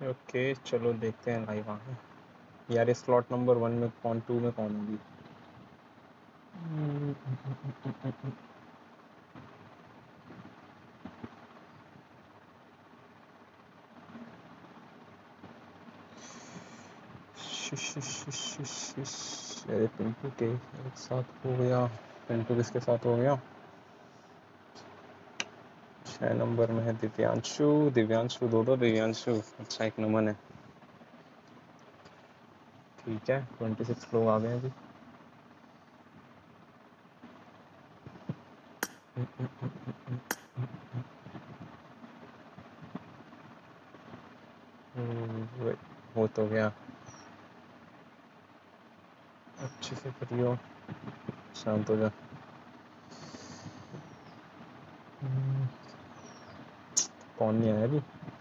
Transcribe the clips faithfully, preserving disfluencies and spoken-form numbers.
Okay चलो देखते हैं लाइव आगे। यार ये स्लॉट नंबर वन में कौन, टू में कौन होगी? अरे पिंटू के एक साथ हो गया। पिंटू किसके साथ हो गया? छह नंबर में है दिव्यांशु। दिव्यांशु दो दो दिव्यांशु। अच्छा एक नमन है। ठीक है ट्वेंटी सिक्स लोग आ गए अभी। हो तो गया। अच्छे से करियो, शांत हो जा। कौन नहीं आया अभी?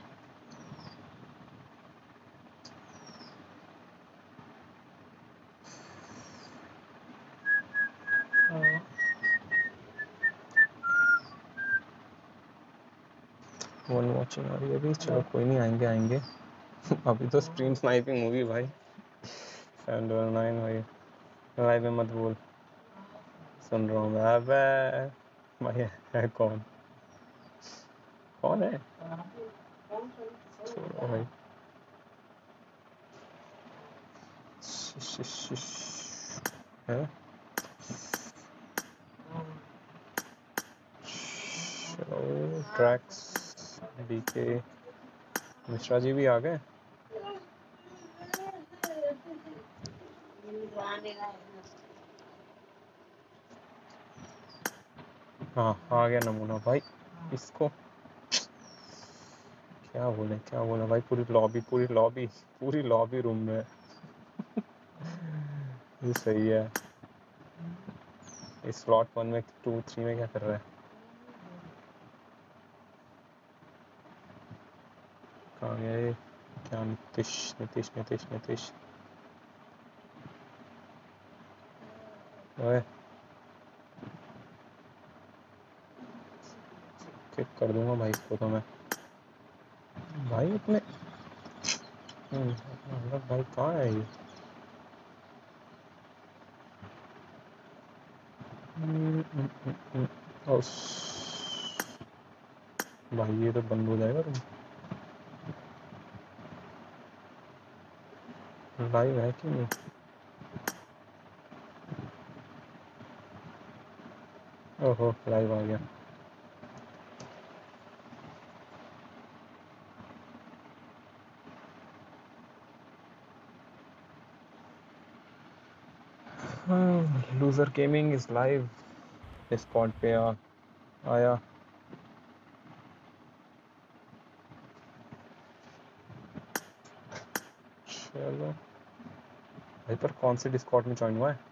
वन वॉचिंग आ रही है अभी। चलो कोई नहीं, आएंगे आएंगे। अभी तो स्ट्रीम स्नाइपिंग होगी भाई। सेवन डबल नाइन भाई लाइव में मत बोल, सुन रहा हूँ मैं। अबे भाई है कौन? कौन है? छोड़ो भाई। है चलो ट्रैक्स डीके मिश्रा जी भी आ गए। हाँ आ गया नमूना भाई। इसको क्या बोले क्या बोले भाई, पूरी लॉबी पूरी लॉबी पूरी लॉबी रूम में है। ये सही है। इस स्लॉट वन में टू थ्री में क्या कर रहा है? कहाँ गया ये? क्या नीतीश नीतीश नीतीश नीतीश ओए किक कर दूंगा भाई इसको तो मैं। भाई अपने भाई कहाँ है ये? भाई ये तो बंद हो जाएगा तुम। लाइव है कि नहीं? ओहो लाइव आ गया। Loser gaming is live. Discord पे आ, आया। चलो भाई पर कौन से डिस्कॉर्ड में ज्वाइन हुआ है?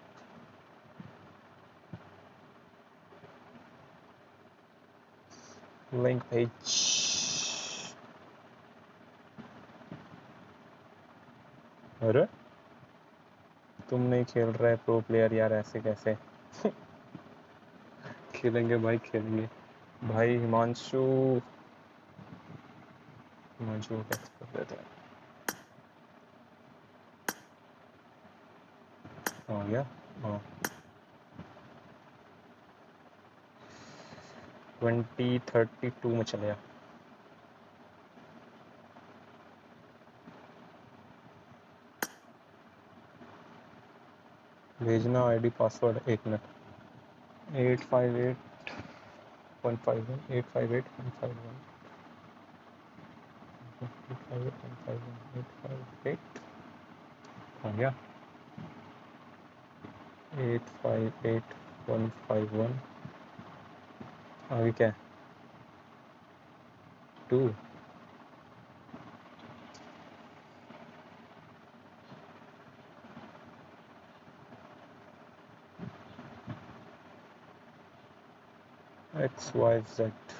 लिंक भेज। अरे तुम नहीं खेल रहे प्रो प्लेयर यार, ऐसे कैसे? खेलेंगे भाई खेलेंगे। भाई हिमांशु हिमांशु को टेक्स्ट कर देते हैं। आ गया। हाँ ट्वेंटी थर्टी टू में चले आ। भेजना आईडी पासवर्ड एक minute. Eight five eight one five one eight five eight one five one eight five eight one five one eight five eight. आ गया। Eight five eight one five one. आगे क्या है? Two. X Y Z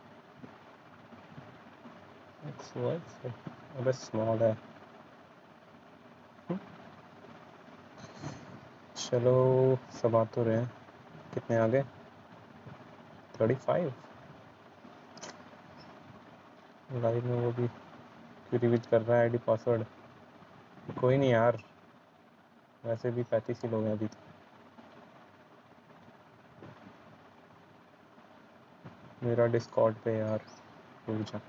X Y Z. अबे small है। चलो सब आ तो रहे हैं। कितने आ गए? थर्टी फाइव लाइव में वो भी। रिवीट कर रहा है आईडी पासवर्ड। कोई नहीं यार, वैसे भी पैंतीस ही लोग हैं अभी तो। मेरा डिस्कॉर्ड पे यार रुक जा।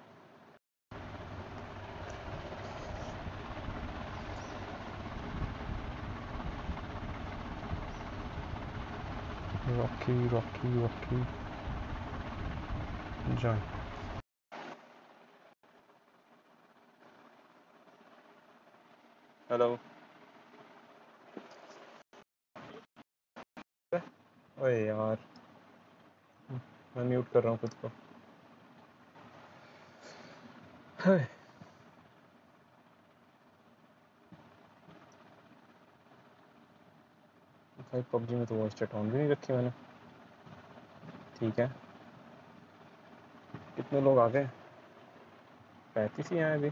Rocky Rocky Rocky join. Hello. ओए यार, मैं म्यूट कर रहा हूँ खुद को। हाय। भाई पबजी में तो वॉइस चैट ऑन भी नहीं रखी मैंने। ठीक है, कितने लोग आ गए? पैंतीस ही आए अभी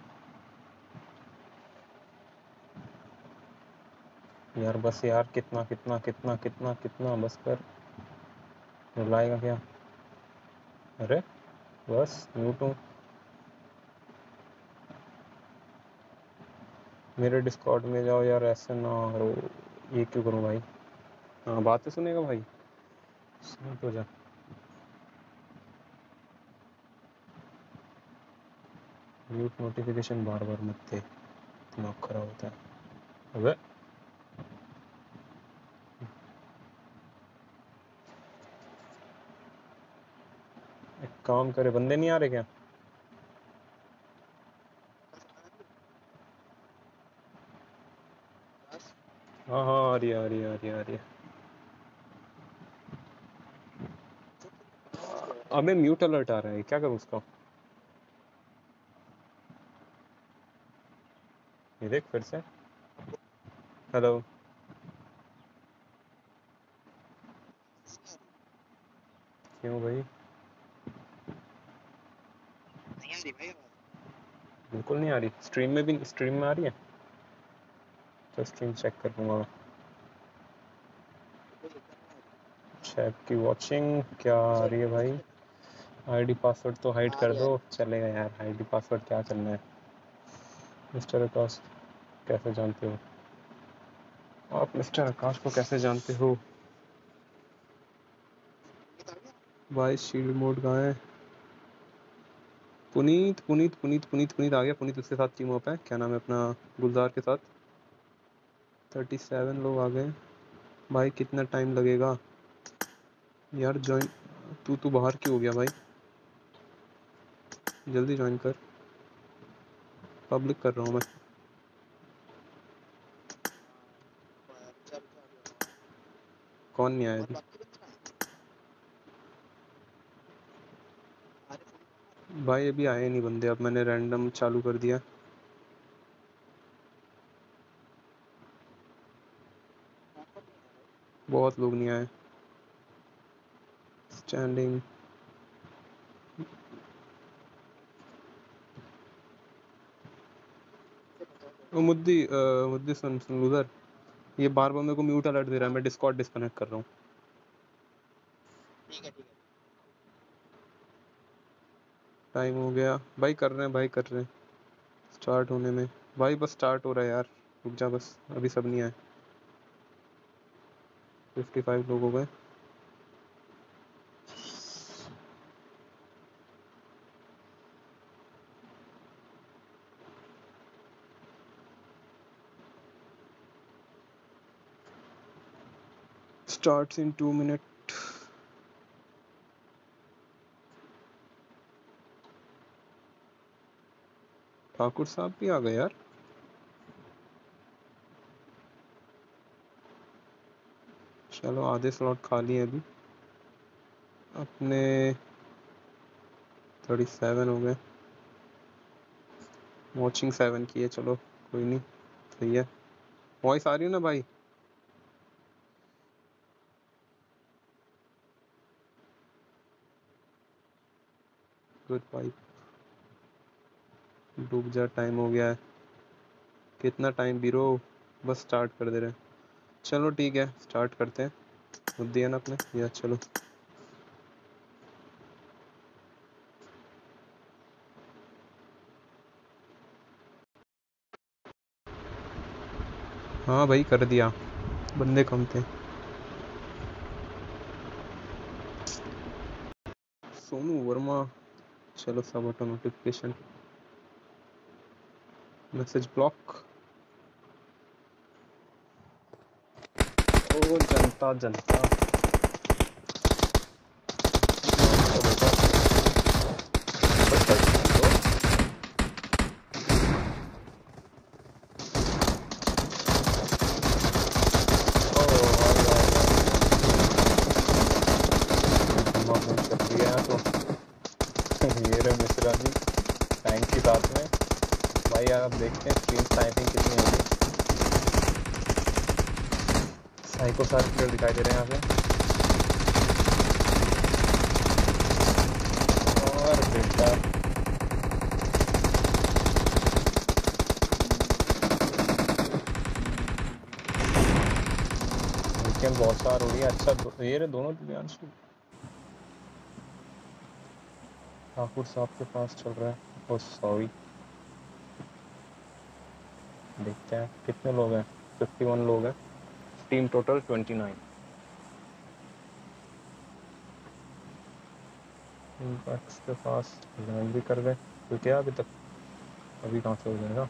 यार। बस यार, कितना कितना कितना कितना कितना बस कर। बुलाएगा क्या? अरे बस म्यूट हूँ। मेरे डिस्कॉर्ड में जाओ यार, ऐसे ना करो। ये क्यों करूँ भाई? हाँ, बात तो सुनेगा भाई, शांत हो जा। म्यूट नोटिफिकेशन बार बार मत दे, दिमाग खराब होता है। अबे एक काम करे, बंदे नहीं आ रहे क्या? हाँ हाँ, आ रही है आ रही है आ रही है आ रही है। अबे म्यूट अलर्ट आ रहा है, क्या करूँ उसका? ये देख फिर से। हेलो। क्यों भाई? बिल्कुल नहीं आ रही। स्ट्रीम में भी, स्ट्रीम में आ रही है तो स्ट्रीम चेक कर लूँगा मैं। चेक की वॉचिंग क्या आ रही है भाई? आईडी पासवर्ड तो हाइड कर दो, चलेगा यार। आईडी पासवर्ड क्या करना है? मिस्टर आकाश कैसे जानते हो आप? मिस्टर आकाश को कैसे जानते हो भाई? शील्ड मोड कहाँ है? पुनीत पुनीत पुनीत पुनीत पुनीत आ गया। पुनीत उसके साथ टीम अप है, क्या नाम है अपना, गुलजार के साथ। थर्टी सेवन लोग आ गए भाई। कितना टाइम लगेगा यार ज्वाइन? तू तू बाहर क्यों हो गया भाई? जल्दी ज्वाइन कर। पब्लिक कर रहा हूँ मैं। कौन नहीं आया अभी? भाई अभी आए नहीं बंदे, अब मैंने रैंडम चालू कर दिया। बहुत लोग नहीं आए। स्टैंडिंग। ओ मुद्दी अ, मुद्दी सुन सुन उधर। ये बार बार मेरे को म्यूट अलर्ट दे रहा है, मैं डिस्कॉर्ड डिस्कनेक्ट कर रहा हूँ। टाइम हो गया भाई, कर रहे हैं भाई, कर रहे हैं स्टार्ट होने में। भाई बस स्टार्ट हो रहा है यार, रुक जा बस, अभी सब नहीं आए। फिफ्टी फाइव लोग हो गए। Starts in two minute. Thakur साहब भी आ गए यार। चलो आधे स्लॉट खाली है अभी अपने। थर्टी सेवन हो गए। वॉचिंग सेवन की है, चलो कोई नहीं, सही है। वॉइस आ रही है ना भाई? गुड भाई। डूब जा, टाइम हो गया है। कितना टाइम बीरो? बस स्टार्ट कर दे रहे हैं। चलो ठीक है, स्टार्ट करते हैं। मुद्दे है ना अपने, या चलो। हाँ भाई कर दिया, बंदे कम थे। सोनू वर्मा, चलो सब ऑटो नोटिफिकेशन, मैसेज ब्लॉक। ओ जनता जनता ये रहे मिश्रा जी टैंक के साथ में। भाई यार आप देखते हैं स्क्रीन स्नाइपिंग कितनी होगी। साइको सारे प्लेयर दिखाई दे रहे हैं यहाँ पे। और बेटा वीकेंड बहुत सार हो रही है। अच्छा दो, ये रहे दोनों दिव्यांशु ठाकुर साहब के पास चल रहा है। ओ सॉरी, देखते हैं कितने लोग हैं। इक्यावन लोग हैं, टीम टोटल उनतीस। इम्पैक्ट्स के पास लैंड भी कर गए तो क्या अभी तक, अभी कहाँ से हो जाएगा।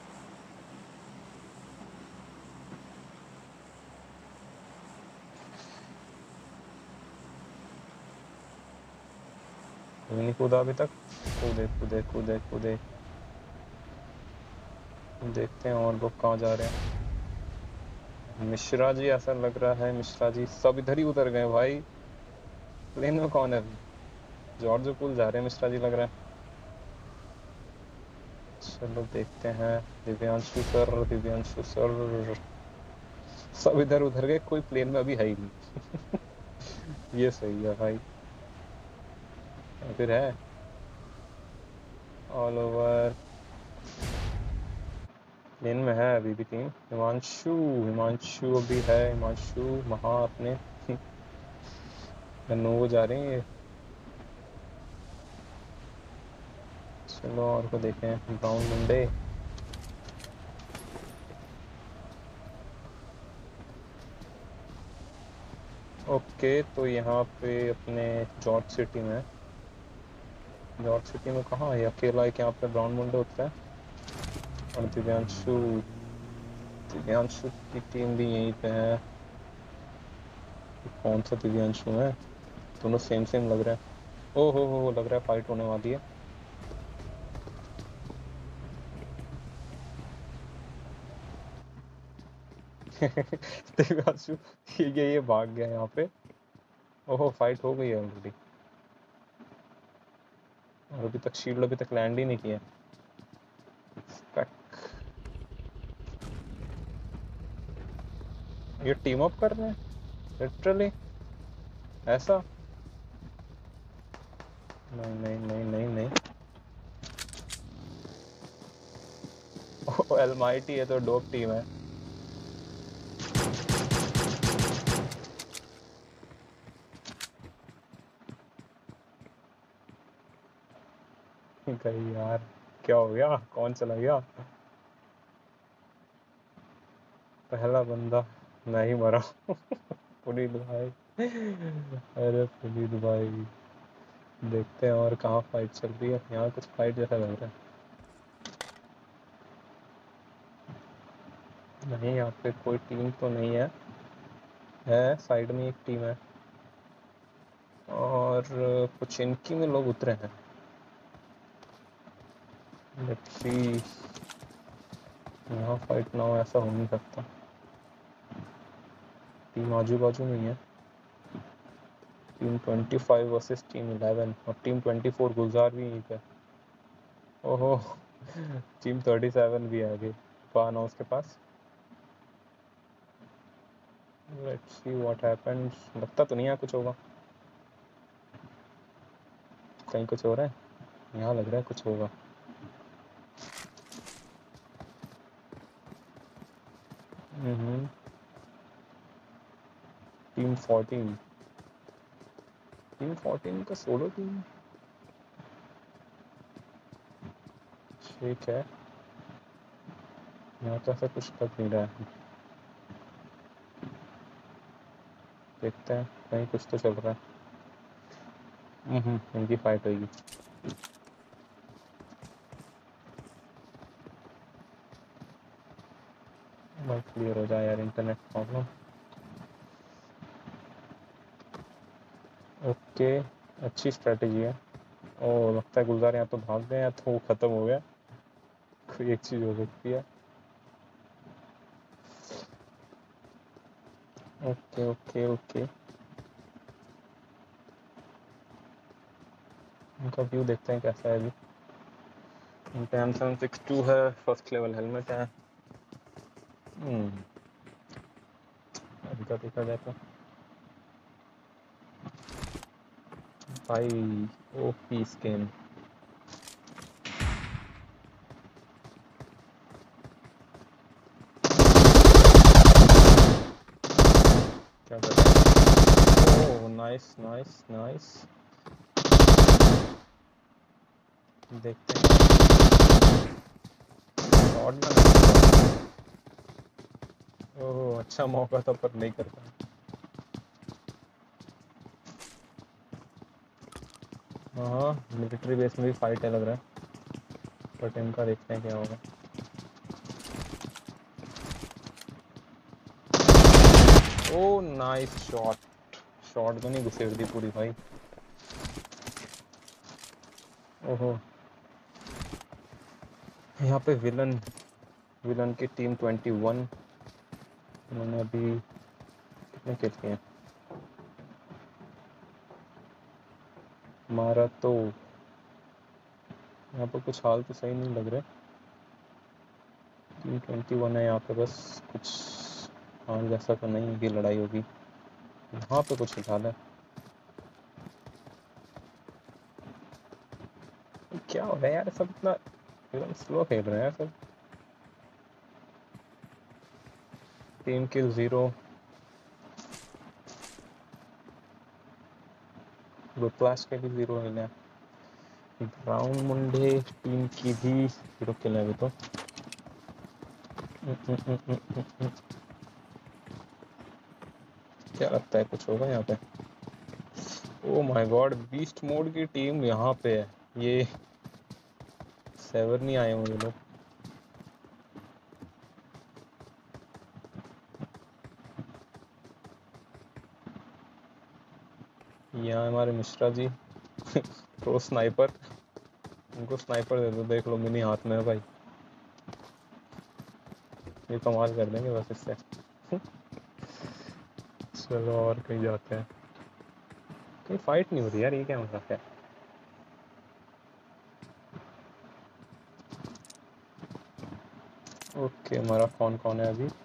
कोई नहीं कूदा अभी तक। कूदे कूदे कूदे कूदे, देखते हैं और लोग कहाँ जा रहे हैं। मिश्रा जी ऐसा लग रहा है, मिश्रा जी सब इधर ही उतर गए भाई। प्लेन में कौन है? जॉर्ज पूल जा रहे हैं मिश्रा जी लग रहा है। चलो देखते हैं। दिव्यांशु सर, दिव्यांशु सर सब इधर उधर गए, कोई प्लेन में अभी है ही नहीं। ये सही है भाई। फिर है ऑल ओवर, प्लेन में है अभी भी टीम। हिमांशु, हिमांशु अभी है, हिमांशु महा अपने नोवो जा रहे हैं ये। चलो और को देखें, ब्राउन मुंडे। ओके तो यहाँ पे अपने जॉर्ज सिटी में, जॉर्ज सिटी में कहाँ है अकेला है? यहाँ पे ब्राउन मुंडे होता है और दिव्यांशु, दिव्यांशु की टीम भी यहीं पे है। कौन सा दिव्यांशु है? दोनों सेम सेम लग रहा है। ओ हो हो लग रहा है फाइट होने वाली है। दिव्यांशु ये ये भाग गया यहाँ पे। ओहो फाइट हो गई है ऑलरेडी, और अभी तक शील्ड अभी तक लैंड ही नहीं किया। ये टीम अप कर रहे हैं लिटरली ऐसा? नहीं नहीं नहीं नहीं नहीं। ओ एलमाइटी है तो डोप टीम है। कहीं यार क्या हो गया, कौन चला गया? पहला बंदा मैं ही मरा। पुनीत भाई, अरे पुनीत भाई देखते हैं और कहाँ फाइट चल रही है। यहाँ कुछ फाइट जैसा लग रहा है। नहीं यहाँ पे कोई टीम तो नहीं है, है साइड में एक टीम है और कुछ इनकी में लोग उतरे हैं। लेट्स सी, यहाँ फाइट ना हो ऐसा हो नहीं सकता। टीम आजू बाजू में ही है। टीम पच्चीस वर्सेस टीम ग्यारह और टीम चौबीस गुलजार भी यहीं पे। ओहो टीम सैंतीस भी आ गई पाना उसके पास। Let's see what happens. लगता तो नहीं है कुछ होगा, कहीं कुछ हो रहा है। यहाँ लग रहा है कुछ होगा। हम्म टीम चौदह, टीम चौदह का सोलो टीम, ठीक है। यहाँ तो ऐसा कुछ लग नहीं रहा है। देखते हैं, कहीं कुछ तो चल रहा है। हम्म इनकी फाइट होगी। भाई क्लियर हो जाए यार इंटरनेट प्रॉब्लम। ओके, अच्छी स्ट्रेटेजी है। ओ लगता है गुलजार यहाँ तो भाग गए हैं, तो वो खत्म हो गया। कोई एक चीज हो सकती है। ओके ओके ओके, उनका व्यू देखते हैं कैसा है अभी। उनका एम सेवन सिक्स टू है, फर्स्ट लेवल हेलमेट है। हम्म अभी का देखा जाए तो भाई ओपी स्किन। क्या कर रहा है? ओह नाइस नाइस नाइस, देखते हैं। शॉट गन, ओह अच्छा मौका था पर नहीं कर पाया। हाँ मिलिट्री बेस में भी फाइट है लग रहा है, बट इनका देखते हैं क्या होगा। ओ नाइस शॉट, शॉट गन ही घुसेड़ दी पूरी भाई। ओहो, यहाँ पे विलन विलन की टीम ट्वेंटी वन, उन्होंने अभी कितने किल किए हैं? मारा तो यहाँ पर कुछ हाल तो सही नहीं लग रहे। टीम ट्वेंटी वन है यहाँ पे, बस कुछ हाल जैसा तो नहीं है कि लड़ाई होगी। यहाँ पे कुछ हाल है, क्या हो रहा है यार, सब इतना एकदम स्लो खेल रहे हैं सब। टीम किल जीरो, विप्लाश के भी जीरो मिले हैं। ब्राउन मुंडे टीम की भी जीरो किल है अभी तो। क्या लगता है कुछ होगा यहाँ पे? Oh my god, beast mode की टीम यहाँ पे है। ये सेवर नहीं आए होंगे लोग। यहाँ हमारे मिश्रा जी प्रो स्नाइपर, उनको स्नाइपर दे दो, देख लो मिनी हाथ में है भाई, ये कमाल कर देंगे बस इससे। चलो और कहीं जाते हैं। कहीं फाइट नहीं हो रही यार, ये क्या मतलब है? ओके हमारा कौन कौन है अभी?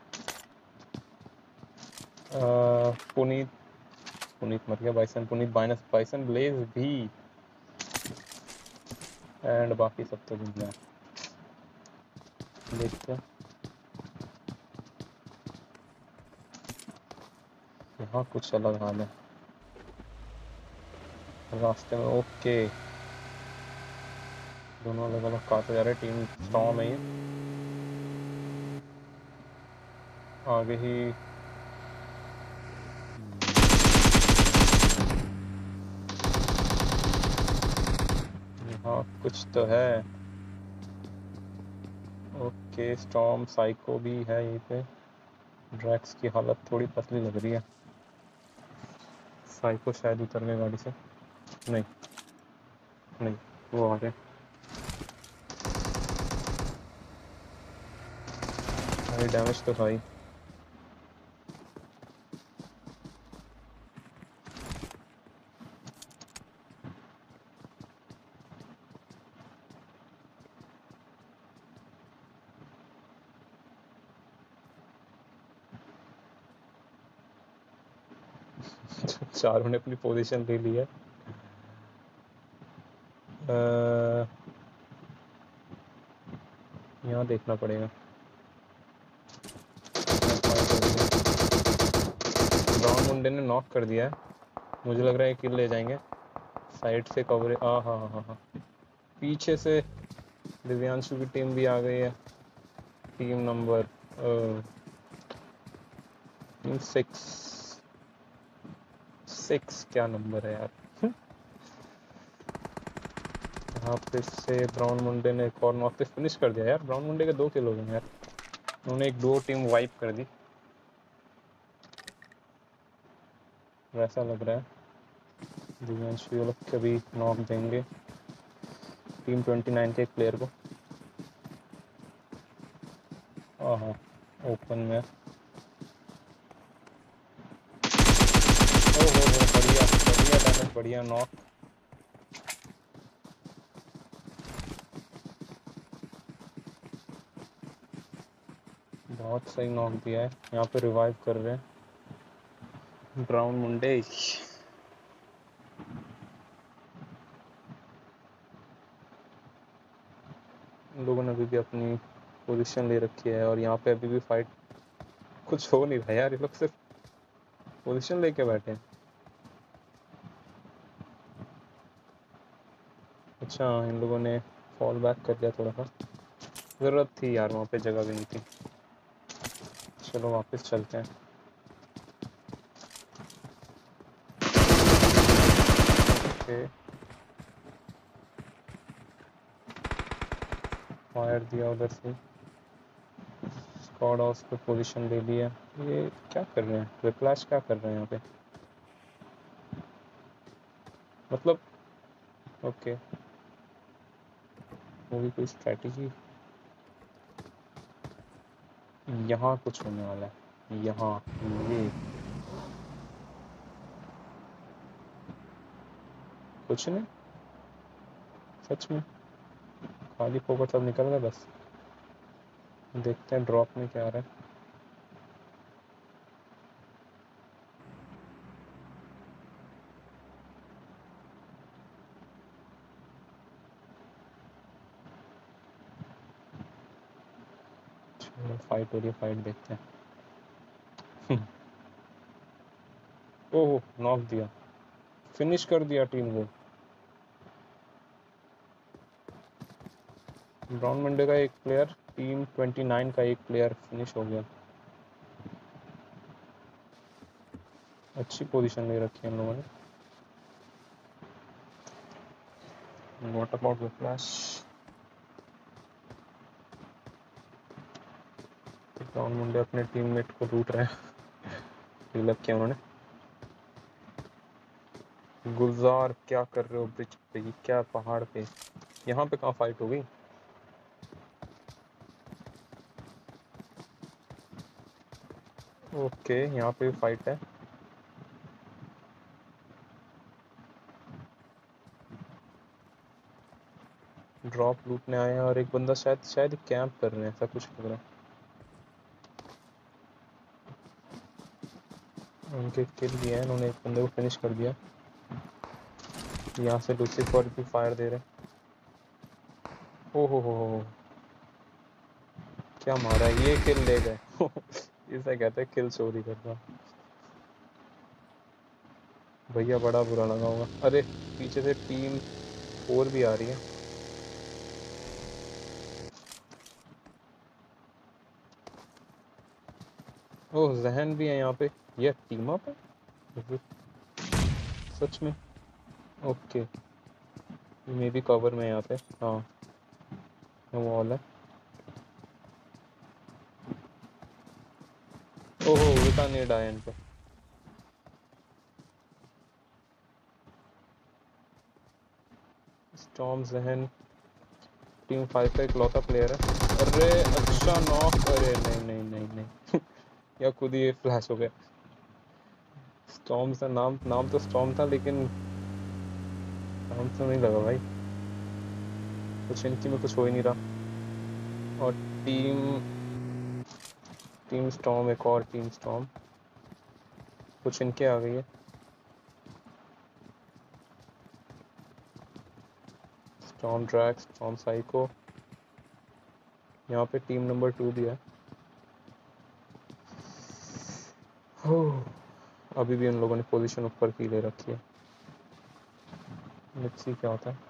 पुनीत, पुनीत मर गया, बाइसन पुनीत बाइनस बाइसन ब्लेज भी, एंड बाकी सब तो दुनिया। देखते हैं यहाँ कुछ अलग हाल है रास्ते में। ओके दोनों अलग अलग कहा जा रहे, टीम स्टॉर्म है ये, आगे ही यहाँ कुछ तो है। ओके स्टॉर्म साइको भी है यहीं पे। ड्रैक्स की हालत थोड़ी पतली लग रही है, साइको शायद उतर गए गाड़ी से। नहीं नहीं, वो आ गए। भाई डैमेज तो भाई। चारों ने अपनी पोजीशन ले ली है। यहाँ देखना पड़ेगा। ब्राउन मुंडे ने नॉक कर दिया है, मुझे लग रहा है किल ले जाएंगे। साइड से कवरेज, हाँ हाँ हाँ हाँ, पीछे से दिव्यांशु की टीम भी आ गई है। Team number team six, six क्या नंबर है यार। यहाँ पे से ब्राउन मुंडे ने एक और नॉक पे फिनिश कर दिया यार। ब्राउन मुंडे के दो किल हो गए यार। उन्होंने एक दो टीम वाइप कर दी, वैसा लग रहा है। दिव्यांशु ये लोग कभी नॉक देंगे टीम ट्वेंटी नाइन के एक प्लेयर को। हाँ हाँ ओपन में। ओ हो हो बढ़िया बढ़िया डैमेज, बढ़िया नॉक। बहुत सही नॉक दिया है। यहाँ पे रिवाइव कर रहे हैं ब्राउन मुंडे। इन लोगों ने अभी भी अपनी पोजीशन ले रखी है और यहाँ पे अभी भी फाइट कुछ हो नहीं रहा यार। ये लोग सिर्फ पोजीशन लेके बैठे हैं। अच्छा इन लोगों ने फॉल बैक कर दिया थोड़ा सा। ज़रूरत थी यार, वहाँ पे जगह भी नहीं थी। चलो वापस चलते हैं। ओके फायर दिया उधर से। स्क्वाड हाउस पे पोजीशन ले लिया। ये क्या कर रहे हैं? विप्लाश क्या कर रहे हैं यहाँ पे? मतलब ओके वो भी कोई स्ट्रैटेजी। यहाँ कुछ होने वाला है। यहाँ ये कुछ नहीं, सच में खाली फोकस सब निकल गया बस। देखते हैं ड्रॉप में क्या आ रहा है। चलो फाइट हो रही है, फाइट देखते हैं। ओह नॉक दिया, फिनिश कर दिया टीम को। ब्राउन मंडे का एक प्लेयर, टीम ट्वेंटी नाइन का एक प्लेयर फिनिश हो गया। अच्छी पोजीशन ले रखी है इन लोगों ने। What about whiplash? ब्राउन मुंडे अपने टीममेट को लूट रहे हैं। रिलैप किया उन्होंने। गुलजार क्या कर रहे हो ब्रिज पे? क्या पहाड़ पे? यहाँ पे कहाँ फाइट हो गई? ओके यहाँ पे भी फाइट है। ड्रॉप लूटने आए हैं और एक बंदा शायद शायद कैंप कर रहे हैं, ऐसा कुछ लग रहा है। उनके किल भी है, उन्होंने एक बंदे को फिनिश कर दिया। यहाँ से लूसीफर भी फायर दे रहे हैं। ओ हो हो हो क्या मारा है? ये किल ले गए। इसे कहते हैं किल चोरी करना। भैया बड़ा बुरा लगा होगा। अरे पीछे से टीम फोर भी आ रही है। ओह जहन भी है यहाँ पे। ये टीम अप है सच में? ओके मे बी कवर में यहाँ पे। हाँ वॉल है। ओहो उल्टा नेड आया इन पे। स्टॉर्म जहन टीम फाइव का इकलौता प्लेयर है। अरे अच्छा नॉक। अरे नहीं नहीं नहीं नहीं। या खुद ही ये फ्लैश हो गया। स्टॉर्म सा नाम नाम तो स्टॉर्म था लेकिन नाम तो नहीं लगा भाई। कुछ इनकी में कुछ हो ही नहीं रहा। और टीम टीम स्टॉर्म, एक और टीम स्टॉर्म कुछ इनके आ गई है। Storm drag, storm psycho. यहाँ पे टीम नंबर टू भी है। हो अभी भी उन लोगों ने पोजीशन ऊपर की ले रखी है। लेट्स सी क्या होता है।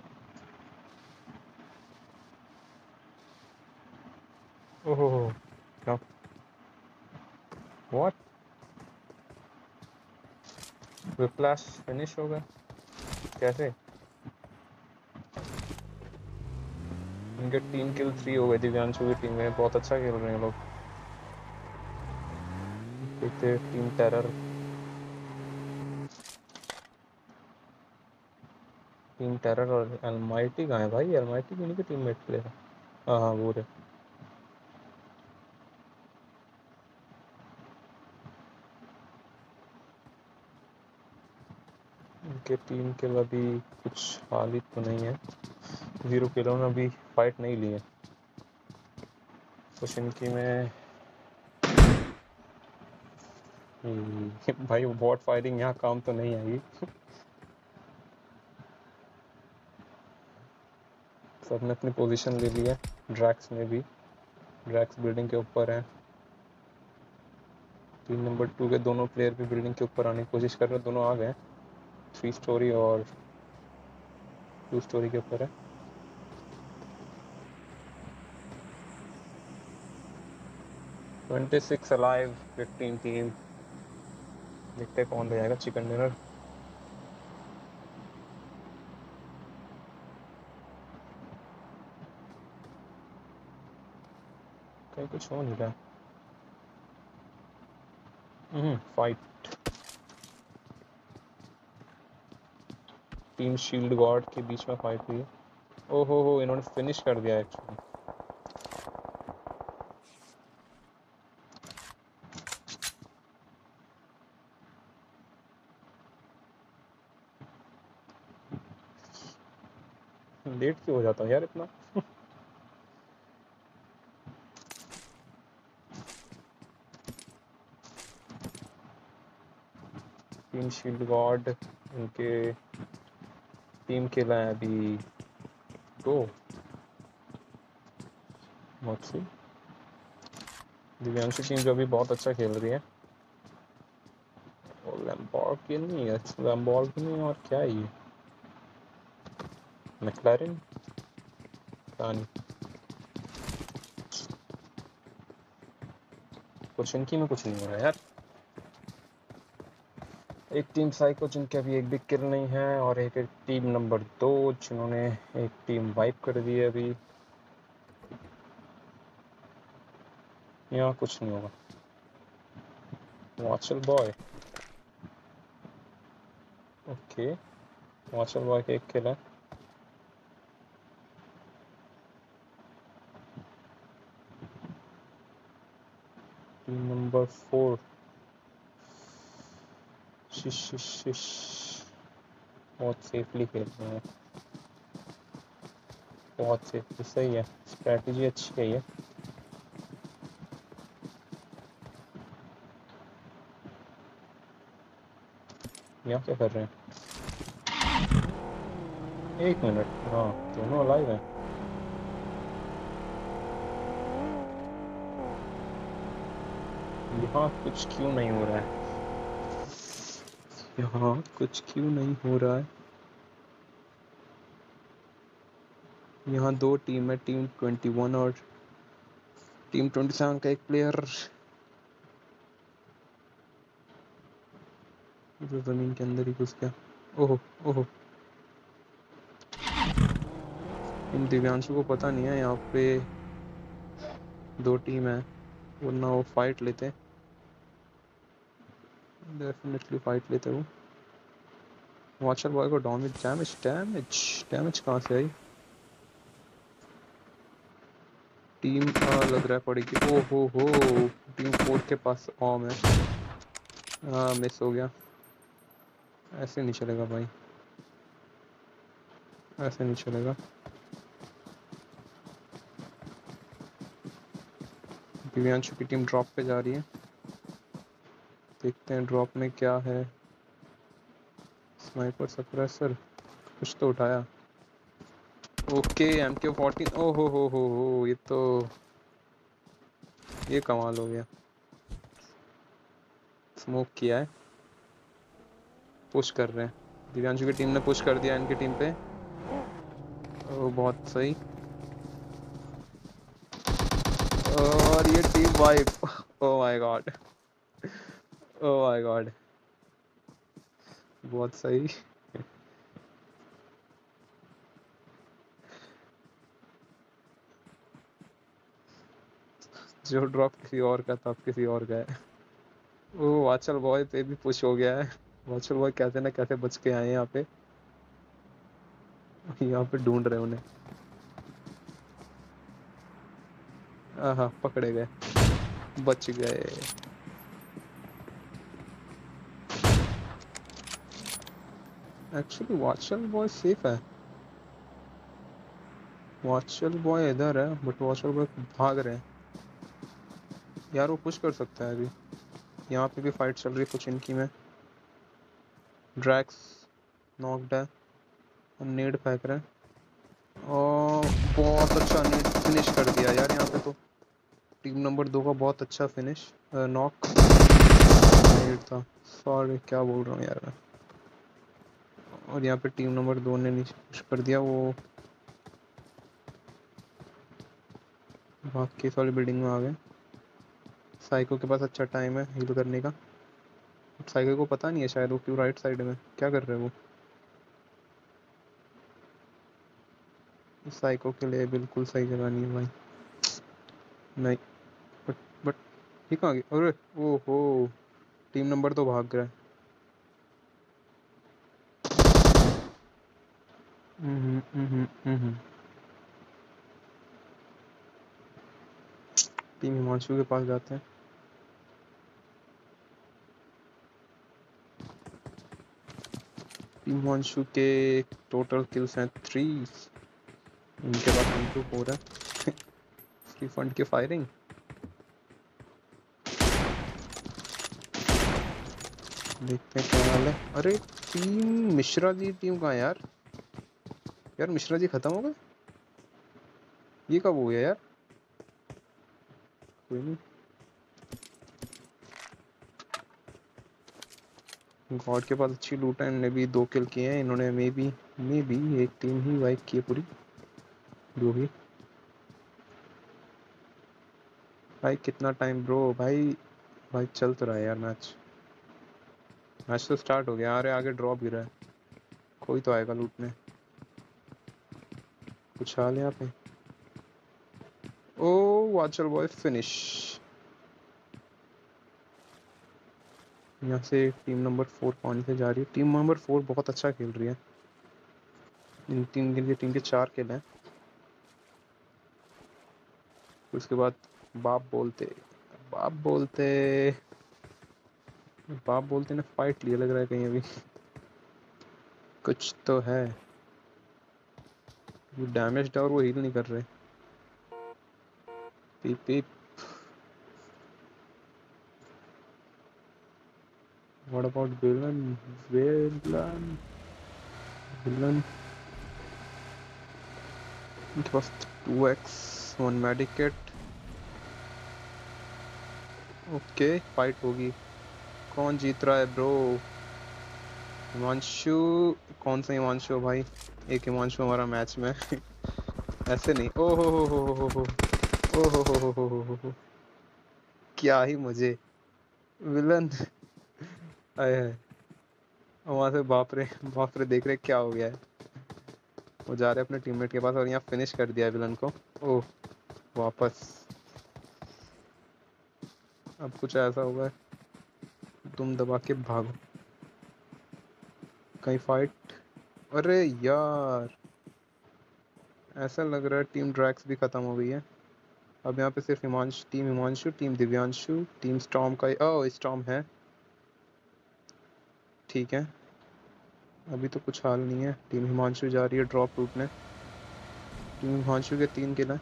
ओहो क्या? व्हाट? विप्लाश फिनिश हो गया कैसे? इनके टीम किल थ्री हो गए दिव्यांशु की टीम में, बहुत अच्छा खेल रहे हैं लोग। देखते टीम टेरर, टीम टेरर और अलमाइटी कहाँ है भाई? अलमाइटी भी नहीं के टीममेट प्लेयर। हाँ हाँ वो रहे। इनके टीम के लिए अभी कुछ हाल ही तो नहीं है, जीरो किलो में अभी फाइट नहीं ली है। कुछ इनकी में भाई बॉट फायरिंग यहाँ काम तो नहीं आएगी। सबने अपनी पोजीशन ले ली है, ड्रैक्स में भी, ड्रैक्स बिल्डिंग के ऊपर है। टीम नंबर टू के दोनों प्लेयर भी बिल्डिंग के ऊपर आने की कोशिश कर रहे हैं, दोनों आ गए। थ्री स्टोरी और टू स्टोरी के ऊपर है। Twenty six alive, fifteen team. देखते कौन ले जाएगा चिकन डिनर। कहीं कुछ हो नहीं रहा। हम्म फाइट, टीम शील्ड गॉड के बीच में फाइट हुई है। ओहो हो, इन्होंने फिनिश कर दिया एक्चुअली। लेट क्यों हो जाता है यार इतना? टीम शील्ड गॉड, उनके टीम के लिए अभी दो मक्सी। दिव्यांशु टीम जो अभी बहुत अच्छा खेल रही है। और लैम्बोर्गिनी, अच्छा लैम्बोर्गिनी और क्या है ये? मैक्लारेन कहानी। कुछ इनकी में कुछ नहीं हो रहा यार। एक टीम साइको जिनके अभी एक भी किल नहीं है, और एक, एक टीम नंबर दो जिन्होंने एक टीम वाइप कर दी है अभी। यहाँ कुछ नहीं होगा। Watchal boy, okay, watchal boy का एक किल है। टीम नंबर फोर, शिश शिश शिश, बहुत सेफली खेल रहे हैं, बहुत सेफली। सही है, स्ट्रैटेजी अच्छी है ये। यहाँ क्या कर रहे हैं? एक मिनट, हाँ दोनों अलाइव हैं। यहाँ कुछ क्यों नहीं हो रहा है? यहाँ कुछ क्यों नहीं हो रहा है? यहाँ दो टीम है, टीम ट्वेंटी वन और टीम ट्वेंटी सेवन का एक प्लेयर जो जमीन के अंदर ही घुस गया। ओहो ओहो, इन दिव्यांशु को पता नहीं है यहाँ पे दो टीम है, वरना वो फाइट लेते, डेफिनेटली फाइट लेते वो। वॉचर बॉय को डैमेज डैमेज डैमेज डैमेज कहाँ से आई? टीम लग रहा है पड़ेगी। ओ हो हो, टीम फोर के पास ऑम है। हाँ मिस हो गया। ऐसे नहीं चलेगा भाई, ऐसे नहीं चलेगा। दिव्यांशु की टीम ड्रॉप पे जा रही है, देखते हैं ड्रॉप में क्या है। स्नाइपर सप्रेसर कुछ तो उठाया। Okay M K fourteen. ओ हो हो हो हो, ये तो ये कमाल हो गया। स्मोक किया है, पुश कर रहे हैं। दिव्यांशु की टीम ने पुश कर दिया इनकी टीम पे। ओ बहुत सही, और ये team wipe. Oh my god, oh my god. बहुत सही। जो ड्रॉप किसी और का था अब किसी और का है। ओ वाचल बॉय पे भी पुश हो गया है। वाचल बॉय कैसे ना कैसे बच के आए यहाँ पे। यहाँ पे ढूंढ रहे उन्हें। हाँ पकड़े गए, बच गए। एक्चुअली वाचल बॉय सेफ है। वाचल बॉय इधर है बट वाचल बॉय भाग रहे हैं यार। वो पुश कर सकता है अभी। यहाँ पे भी फाइट चल रही है कुछ इनकी में। ड्रैक्स नॉक्ड है, हम नेड फेंक रहे हैं और बहुत अच्छा नेड फिनिश कर दिया यार यहाँ पे तो। टीम नंबर दो का बहुत अच्छा फिनिश। नॉक नेड था, सॉरी क्या बोल रहा हूँ यार मैं। और यहाँ पे टीम नंबर दो ने नीचे पुश कर दिया। वो भाग के इस वाली बिल्डिंग में आ गए। साइको के पास अच्छा टाइम है हील करने का। साइको को पता नहीं है शायद वो क्यों राइट साइड में क्या कर रहे हैं वो। साइको के लिए बिल्कुल सही जगह नहीं है भाई। नहीं बट बट ये कहाँ गया? अरे ओहो, टीम नंबर तो भाग गया है। हम्म हम्म हम्म। टीम हिमांशु के पास जाते हैं। टीम हिमांशु के टोटल किल्स हैं थ्री। इनके पास वन टू फोर है। फ्री फंड की फायरिंग। देखते हैं क्या हाल है। अरे टीम मिश्रा जी टीम कहाँ है यार? यार मिश्रा जी खत्म हो गए? ये कब हो गया यार? कोई नहीं। गॉड के पास अच्छी लूट है, इन्होंने भी दो किल किए हैं। इन्होंने मे बी मे बी एक टीम ही वाइप की है पूरी। जो भी भाई कितना टाइम ब्रो भाई। भाई चल तो रहा है यार मैच। मैच तो स्टार्ट हो गया। अरे आगे ड्रॉप गिरा है, कोई तो आएगा लूटने। कुछ हाल यहाँ पे। Oh watchal boy finish. यहाँ से टीम नंबर फोर पानी से जा रही है। टीम नंबर फोर बहुत अच्छा खेल रही है। इन टीम के लिए टीम के चार किल हैं। उसके बाद बाप बोलते बाप बोलते बाप बोलते ने फाइट लिया लग रहा है कहीं अभी। कुछ तो है। वो डैमेज और वो हील नहीं कर रहे। Peep peep. What about villain? Villain villain it was two X one medicate. Okay fight होगी। कौन जीत रहा है ब्रो? हिमांशु। कौन सा हिमांशु भाई? एक हिमांशु हमारा मैच में। ऐसे नहीं। ओ हो हो हो हो हो ओ हो हो हो हो हो हो हो। क्या ही मजे। विलन आए है। वहां से बाप रे बाप रे देख रहे क्या हो गया है। वो जा रहे अपने टीममेट के पास और यहाँ फिनिश कर दिया विलन को। ओह वापस। अब कुछ ऐसा होगा तुम दबा के भागो कहीं फाइट। अरे यार ऐसा लग रहा है टीम ड्रैक्स भी खत्म हो गई है। अब यहाँ पे सिर्फ Himanshu, team Himanshu, team Divyanshu, team storm का। ओह स्टॉर्म है, ठीक है। अभी तो कुछ हाल नहीं है। टीम हिमांशु जा रही है ड्रॉप टूटने। टीम हिमांशु के तीन किल हैं।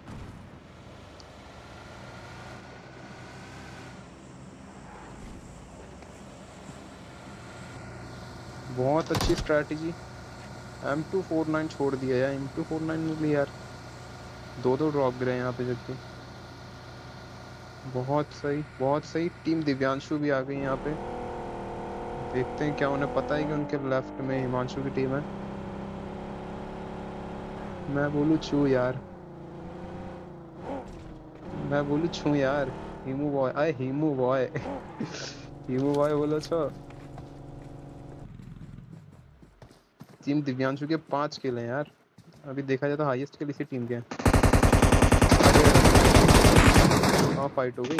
बहुत अच्छी strategy. M two four nine छोड़ दिया यार। एम टू फोर नाइन में भी यार दो दो ड्रॉप गिरे यहाँ पे जबकि। बहुत सही बहुत सही। टीम दिव्यांशु भी आ गई यहाँ पे। देखते हैं क्या उन्हें पता है कि उनके लेफ्ट में हिमांशु की टीम है। मैं बोलूँ छू यार। मैं बोलूँ छू यार। हिमू बॉय आए हिमू बॉय। हिमू बॉय बोलो छो। टीम दिव्यांशु के पांच किल हैं यार। अभी देखा जाए तो हाईएस्ट किल इसी टीम के हैं। हाँ फाइट हो गई।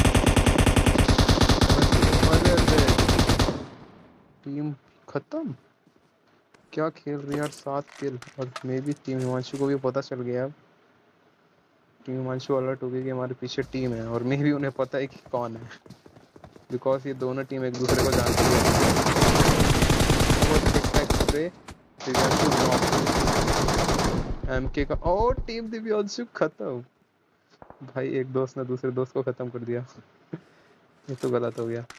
अरे अरे टीम खत्म। क्या खेल रही है यार, सात किल। और मे भी टीम हिमांशु को भी पता चल गया अब। टीम हिमांशु अलर्ट हो गई कि हमारे पीछे टीम है, और मे भी उन्हें पता है कि कौन है, बिकॉज ये दोनों टीम एक दूसरे को जानती है। एमके का ओ टीम दिव्यांशु खत्म। भाई एक दोस्त ने दूसरे दोस्त को खत्म कर दिया। ये तो गलत हो गया,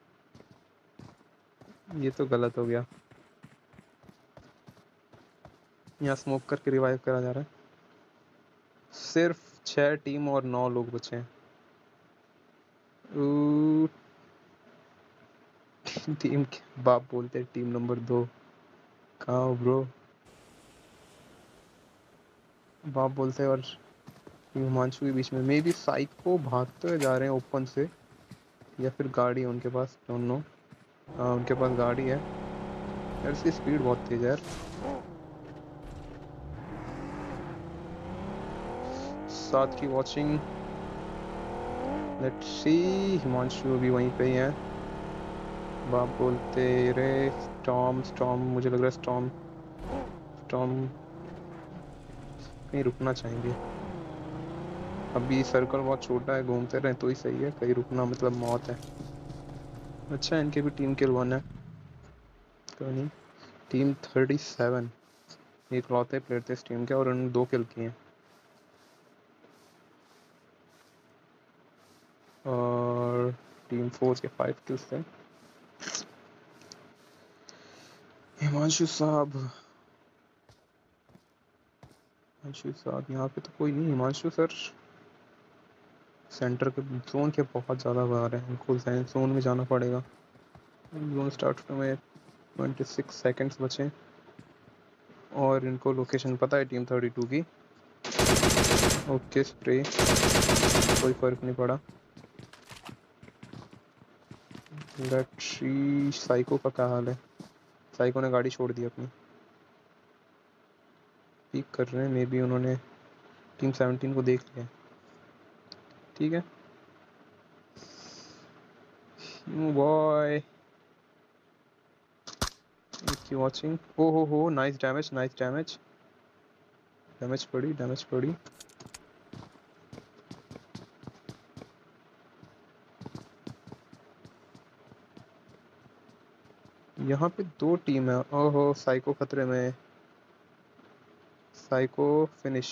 ये तो गलत हो गया। यहाँ स्मोक करके रिवाइव करा जा रहा है। सिर्फ छह टीम और नौ लोग बचे हैं। ऊ, टीम के बाप बोलते हैं टीम नंबर दो। कहाँ हो ब्रो? बाप बोलते हैं और हिमांशु के बीच में मे बी साइको भागते हुए जा रहे हैं ओपन से, या फिर गाड़ी है उनके पास, डोंट नो। हाँ उनके पास गाड़ी है यार, इसकी स्पीड बहुत तेज है यार। साथ की वॉचिंग, लेट्स सी। हिमांशु भी वहीं पे ही है। बाप बोलते रे स्टॉर्म स्टॉर्म, मुझे लग रहा है स्टॉर्म स्टॉर्म कहीं रुकना चाहेंगे। अभी सर्कल बहुत छोटा है, घूमते रहे तो ही सही है, कहीं रुकना मतलब मौत है। अच्छा इनके भी टीम किल वन है, तो नहीं। टीम थर्टी सेवन एक लौते प्लेयर थे इस टीम के, और उन्होंने दो किल किए हैं। और टीम फोर के फाइव किल्स थे। हिमांशु साहब, हिमांशु साहब यहाँ पे तो कोई नहीं। हिमांशु सर सेंटर के जोन के बहुत ज़्यादा बाहर है, इनको जोन में जाना पड़ेगा। जोन स्टार्ट में ट्वेंटी सिक्स सेकेंड्स बचे, और इनको लोकेशन पता है टीम थर्टी टू की। ओके स्प्रे, कोई फर्क नहीं पड़ा। लेट्स सी साइको का क्या हाल है। साइको ने गाड़ी छोड़ दी अपनी, पीक कर रहे हैं। मे बी उन्होंने टीम सेवनटीन को देख लिया। ठीक है बॉय, की वॉचिंग। ओ हो हो nice damage, nice damage, damage पड़ी, डैमेज पड़ी। यहाँ पे दो टीम है। ओहो साइको खतरे में, साइको फिनिश।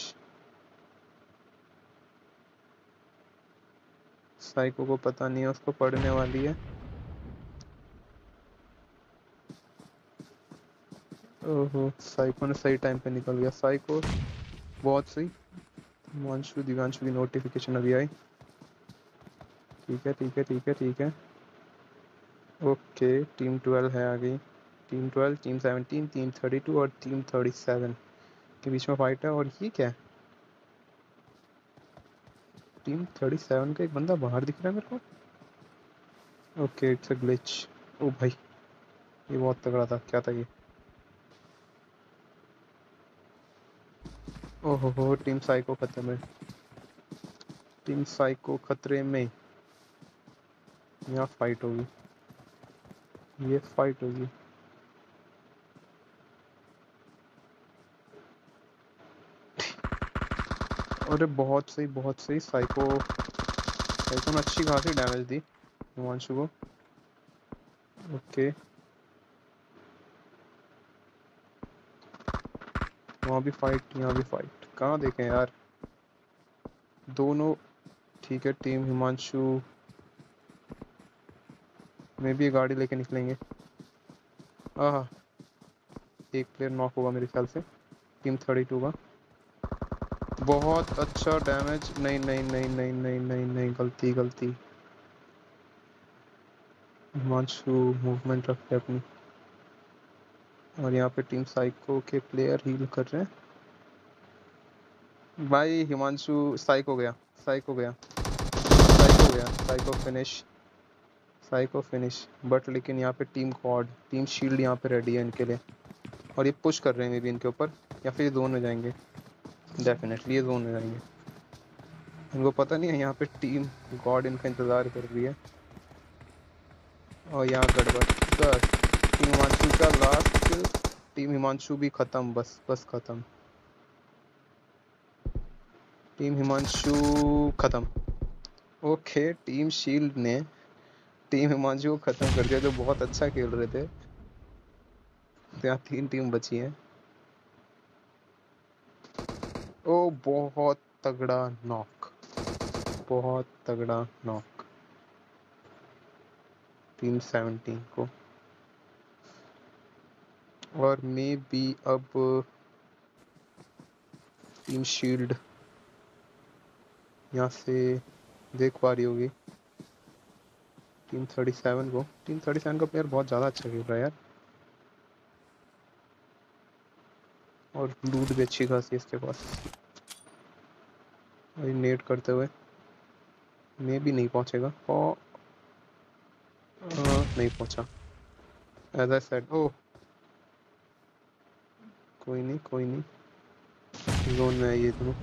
साइको को पता नहीं है उसको पड़ने वाली है। ओहो साइको ने सही टाइम पे निकल गया। साइको बहुत सही। हिमांशु दिव्यांशु की नोटिफिकेशन अभी आई। ठीक है ठीक है ठीक है ठीक है। ओके टीम ट्वेल्व है आ गई। Team twelve, team seventeen, team thirty two और टीम थर्टी सेवन के बीच में फाइट है। और ये क्या है, टीम थर्टी सेवन का एक बंदा बाहर दिख रहा है मेरे को। Okay it's a glitch. ओ भाई ये बहुत तगड़ा था, क्या था ये। ओहो हो टीम साइको खतरे में, टीम साइको खतरे में। यहाँ फाइट होगी, ये फाइट होगी। अरे बहुत सही बहुत सही। साइको साइको ने अच्छी खासी डैमेज दी हिमांशु को। ओके वहाँ भी फाइट, यहाँ भी फाइट, कहाँ देखें यार दोनों। ठीक है टीम हिमांशु में भी गाड़ी लेके निकलेंगे। आह एक प्लेयर नॉक होगा मेरे ख्याल से टीम थर्टी टू का। बहुत अच्छा डैमेज। नहीं नहीं नहीं नहीं नहीं नहीं नहीं गलती गलती। हिमांशु मूवमेंट रखते अपनी, और यहाँ पे टीम साइको के प्लेयर हील कर रहे हैं। भाई हिमांशु साइको गया, साइको गया, साइको गया, psycho finish, psycho finish. But लेकिन यहाँ पे टीम कॉड, टीम शील्ड यहाँ पे रेडी है इनके लिए। और ये पुश कर रहे हैं मे बी इनके ऊपर, या फिर ये दोनों जाएंगे, डेफिनेटली ये दोनों जाएंगे। इनको पता नहीं है यहाँ पे टीम गॉड इनका इंतजार कर रही है। और यहाँ गड़बड़ कर टीम हिमांशु का लास्ट किल, टीम हिमांशु भी खत्म, बस बस खत्म, टीम हिमांशु खत्म। ओके, टीम शील्ड ने टीम हिमांशु को खत्म कर दिया, जो बहुत अच्छा खेल रहे थे। तो यहाँ तीन टीम बची हैं। ओ बहुत तगड़ा नॉक, बहुत तगड़ा नॉक टीम सेवनटीन को। और मे बी अब टीम शील्ड यहाँ से देख पा रही होगी टीम थर्टी सेवन को। टीम थर्टी सेवन का प्लेयर बहुत ज़्यादा अच्छा खेल रहा है यार, और लूट भी अच्छी खासी है इसके पास। अभी नेट करते हुए मे भी नहीं पहुंचेगा, और नहीं पहुंचा, एज आई सेड। ओह कोई नहीं कोई नहीं, जोन में है ये दोनों।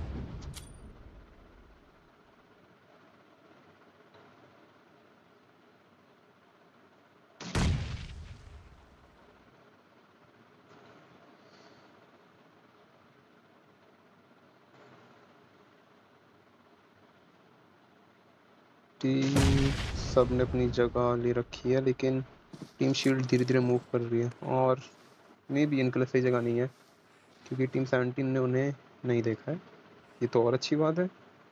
टीम सब ने अपनी जगह ले रखी है, लेकिन टीम शील्ड धीरे धीरे मूव कर रही है, और मे भी इनके लिए सही जगह नहीं है, क्योंकि टीम सेवनटीन ने उन्हें नहीं देखा है। ये तो और अच्छी बात है।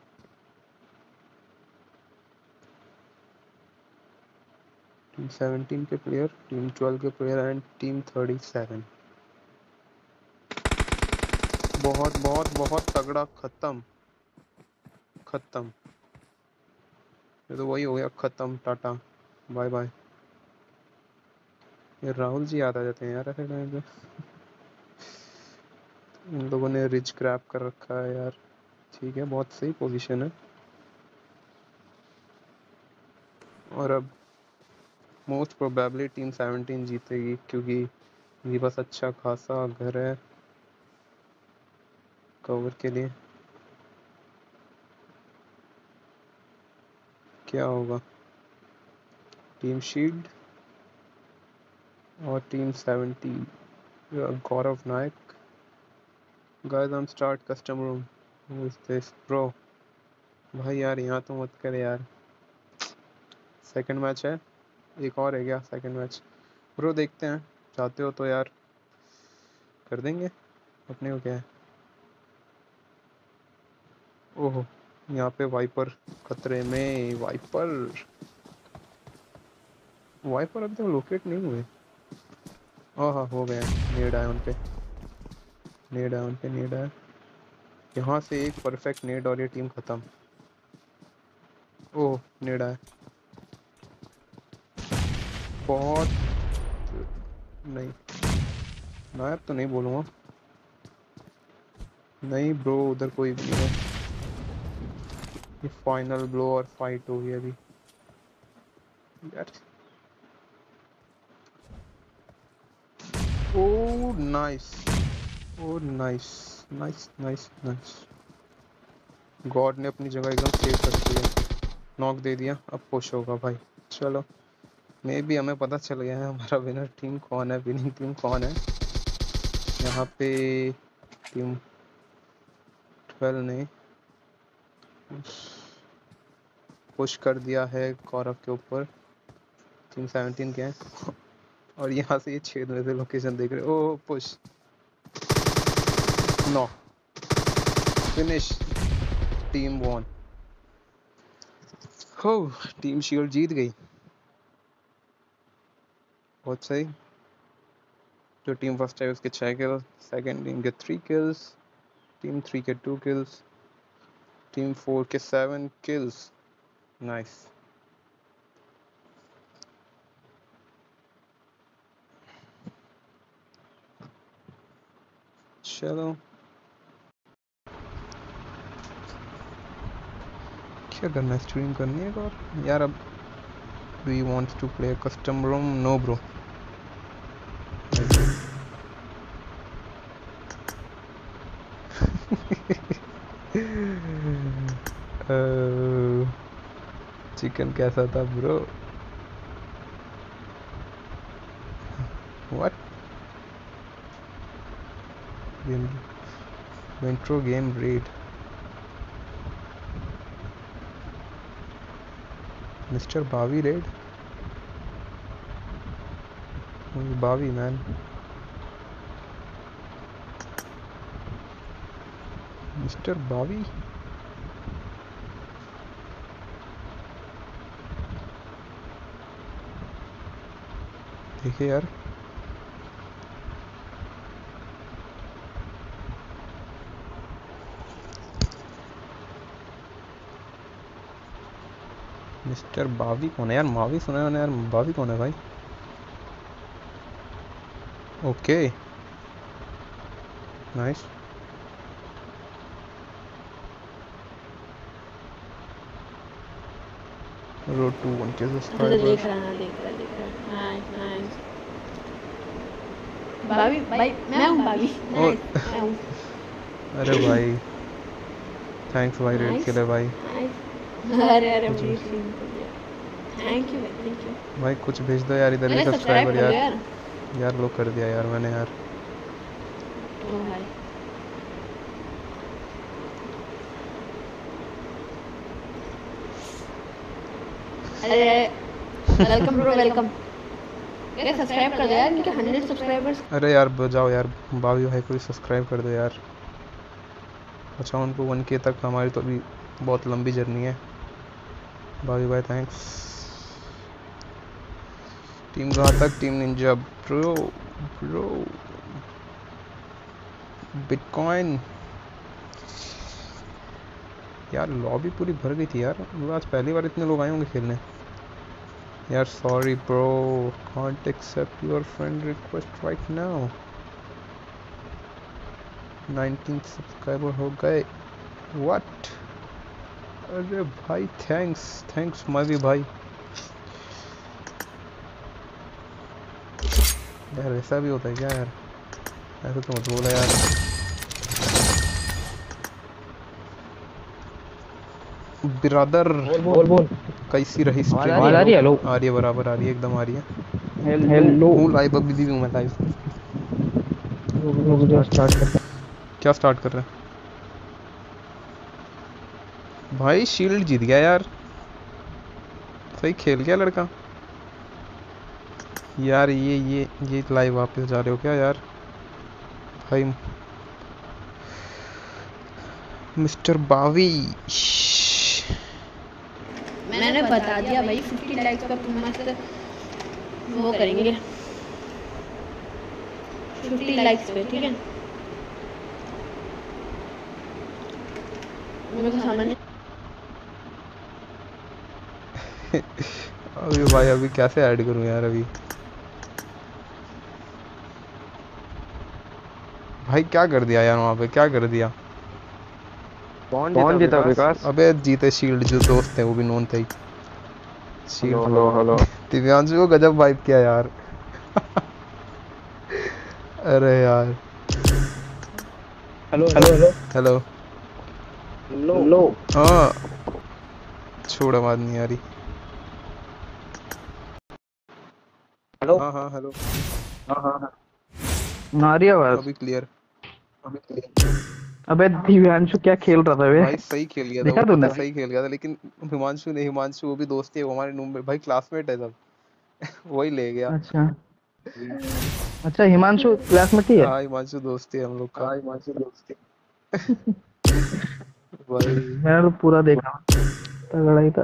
टीम सेवनटीन के प्लेयर, टीम ट्वेल्व के player and team thirty seven. बहुत बहुत बहुत तगड़ा, खत्म खत्म। ये तो वही हो गया, खत्म, टाटा बाय बाय। ये राहुल जी याद आ जाते हैं यार ऐसे टाइम पे। इन लोगों ने रिच क्रैप कर रखा है यार। ठीक है, बहुत सही पोजीशन है। और अब मोस्ट प्रोबेबली टीम सेवनटीन जीतेगी, क्योंकि इनके पास अच्छा खासा घर है कवर के लिए। क्या होगा, टीम शील्ड और team seventeen, Gaurav Nayak. Guys I am start custom room, who is this bro? भाई यार यहाँ तो मत कर यार, सेकंड मैच है, एक और है क्या सेकंड मैच? ब्रो देखते हैं, चाहते हो तो यार कर देंगे, अपने को क्या है। ओहो, यहाँ पे वाइपर खतरे में। वाइपर वाइपर अभी तक लोकेट नहीं हुए। हाँ हाँ हो गया, नेड आया उन पे, नेड आया उन पे, नेड आया यहाँ से, एक परफेक्ट नेड और ये टीम खत्म। ओह नेड आया, बहुत नहीं, नायब तो नहीं बोलूँगा, नहीं ब्रो उधर कोई भी नहीं है। ये फाइनल ब्लो और फाइट हो गई अभी यार। Oh nice, oh nice nice nice nice. God ने अपनी जगह एकदम सेव कर दी है, नॉक दे दिया, अब पुश होगा भाई। चलो मे भी हमें पता चल गया है हमारा विनर टीम कौन है, विनिंग टीम कौन है। यहाँ पे टीम ट्वेल्व ने पुश कर दिया है गौरव के ऊपर, टीम सेवनटीन के हैं, और यहाँ से ये छेद में से लोकेशन देख रहे। Oh push, no, finish, team won. हो, टीम शील्ड जीत गई, बहुत सही। जो टीम फर्स्ट है उसके छह किल, सेकंड टीम के थ्री किल्स, टीम थ्री के टू किल्स, टीम फोर के सेवन किल्स। नाइस। चलो क्या करना है, स्ट्रीम करनी है और यार। अब do you want to play custom room? No bro, chicken कैसा था bro? What? Intro game red. Mister बावी रेड? बावी मैन। मिस्टर बावी? देखिए यार, मिस्टर बावी कौन है यार? मावी सुना है मैंने यार, बावी कौन है भाई? Okay, nice. Road to one के सब्सक्राइबर्स। देख रहा देख रहा देख रहा नाइस नाइस। बावी भाई, मैं हूँ बावी। नाइस, मैं हूँ। अरे भाई थैंक्स भाई रेड के लिए भाई। अरे अरे मुझे थैंक यू भाई, थैंक यू भाई। कुछ भेज दो यार इधर भी सब्सक्राइबर यार। यार लो कर दिया यार मैंने यार। ओ भाई अरे वेलकम ब्रो, वेलकम। क्या सब्सक्राइब कर दो यार, इनके हंड्रेड सब्सक्राइबर्स। अरे यार बजाओ यार, बावी भाई को भी सब्सक्राइब कर दो यार। अच्छा उनको वन के तक, हमारी तो अभी बहुत लंबी जर्नी है। बावी भाई थैंक्स। टीम कहाँ तक? Team ninja bro bro. Bitcoin यार, लॉबी पूरी भर गई थी यार। आज पहली बार इतने लोग आए होंगे खेलने यार। Sorry bro, can't accept your friend request right now. Nineteen subscriber हो गए। व्हाट? अरे भाई थैंक्स थैंक्स मवी भाई। यार ऐसा भी होता है क्या यार? ऐसा तो मत बोला यार। बिरादर बोल बोल। कैसी रही स्ट्रीम? आवाज आ रही है? हेलो, आ रही है, बराबर आ रही है, एकदम आ रही है। हेलो। हूँ लाइव, अभी भी हूँ मैं लाइव। स्टार्ट करते क्या स्टार्ट कर रहे हैं भाई? शील्ड जीत गया यार, सही खेल गया लड़का यार। ये ये ये लाइव वापस जा रहे हो क्या यार भाई? मिस्टर बावी मैंने बता दिया भाई, फिफ्टी लाइक्स पर तुम मस्त वो करेंगे। फिफ्टी लाइक्स पे, ठीक है? मेरे को समझ अभी भाई अभी कैसे ऐड करूं यार? अभी भाई क्या कर दिया यार वहाँ पे? क्या कर दिया? कौन जीता विकास? अबे जीते शील्ड, जो दोस्त थे वो भी नॉन थे। Shield hello hello. दिव्यांशु को गजब वाइब किया यार। अरे यार hello hello hello hello. Hello. हाँ छोड़, आवाज नहीं आ रही। हेलो। हाँ हाँ हेलो। हाँ हाँ हाँ, नारी आवाज। अभी क्लियर। अबे दिव्यांशु क्या खेल रहा था बे? भाई सही खेल गया था देखा वो, पता तूने? है, सही खेल गया था। लेकिन हिमांशु ने, हिमांशु वो भी दोस्त है, वो हमारे रूम में भाई क्लासमेट है सब। वही ले गया। अच्छा अच्छा, हिमांशु क्लासमेट ही है? हाँ हिमांशु दोस्त है हम लोग का। भाई मैंने तो पूरा देखा, तगड़ा ही था।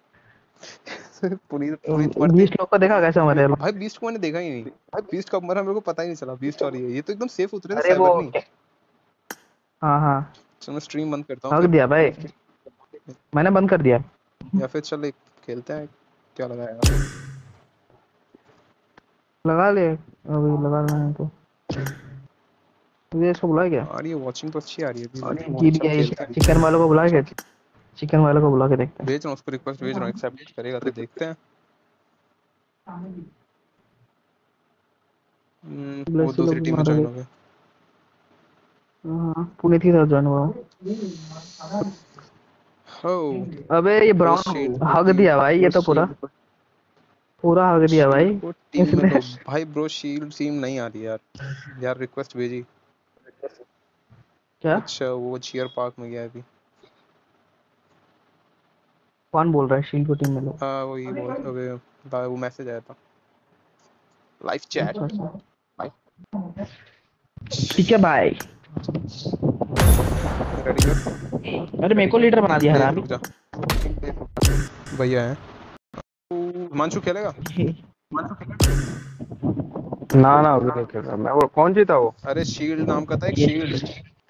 पुनीत पुनीत मरते। बीस लोग को देखा कैसे मरे लोग? भाई बीस्ट को मैंने देखा ही नहीं। बीस्ट कब मरा मेरे को पता ही नहीं चला। बीस्ट और ये ये तो एकदम सेफ उतरे थे, अरे वो, साइबर नहीं। हाँ हाँ, चलो मैं स्ट्रीम बंद करता हूँ भाग फिर, दिया भाई, मैंने बंद कर दिया। या फिर चल एक खेलते हैं। क्या लगा यार? लगा ले, अभी लगा लेना तो। तुझे इसको बुला क्या? आ रही है वॉचिंग तो अच्छी आ रही है अभी। जीत चल गया। खेलते हैं। चिकन वालों को बुला के, चिकन वालों को बुला के देखते हैं। भेज रहा हूँ उसको, रिक्वेस्ट भेज रहा हूँ, एक्सेप्ट करेगा तो देखते हैं। हम्म, वो ब्लेसी लोग दूसरी भी टीम में मारा ज्वाइन गया। हो गया। हाँ, पुणे की तरफ ज्वाइन हुआ हूँ। Oh, अबे ये वो ब्राउन शील्ड हग दिया भाई, ये तो पूरा पूरा हग दिया भाई शील्ड को टीम में इसने। लो भाई। ब्रो शील्ड टीम नहीं आ रही यार। यार रिक्वेस्ट भेजी। क्या अच्छा वो चियर पार्क में गया है अभी। कौन बोल रहा है शील्ड को टीम में लो? हाँ वही बोल अबे बा- वो मैसेज आया था लाइव चैट। अच्छा अच्छा ठीक है भाई। रेडी कर। अरे मेरे को लीडर बना दिया ले हरामी। रुक जा भैया है। हिमांशु खेलेगा। ना ना अभी नहीं खेल रहा मैं। वो कौन जीता वो? अरे शील्ड नाम का था एक ये शील्ड।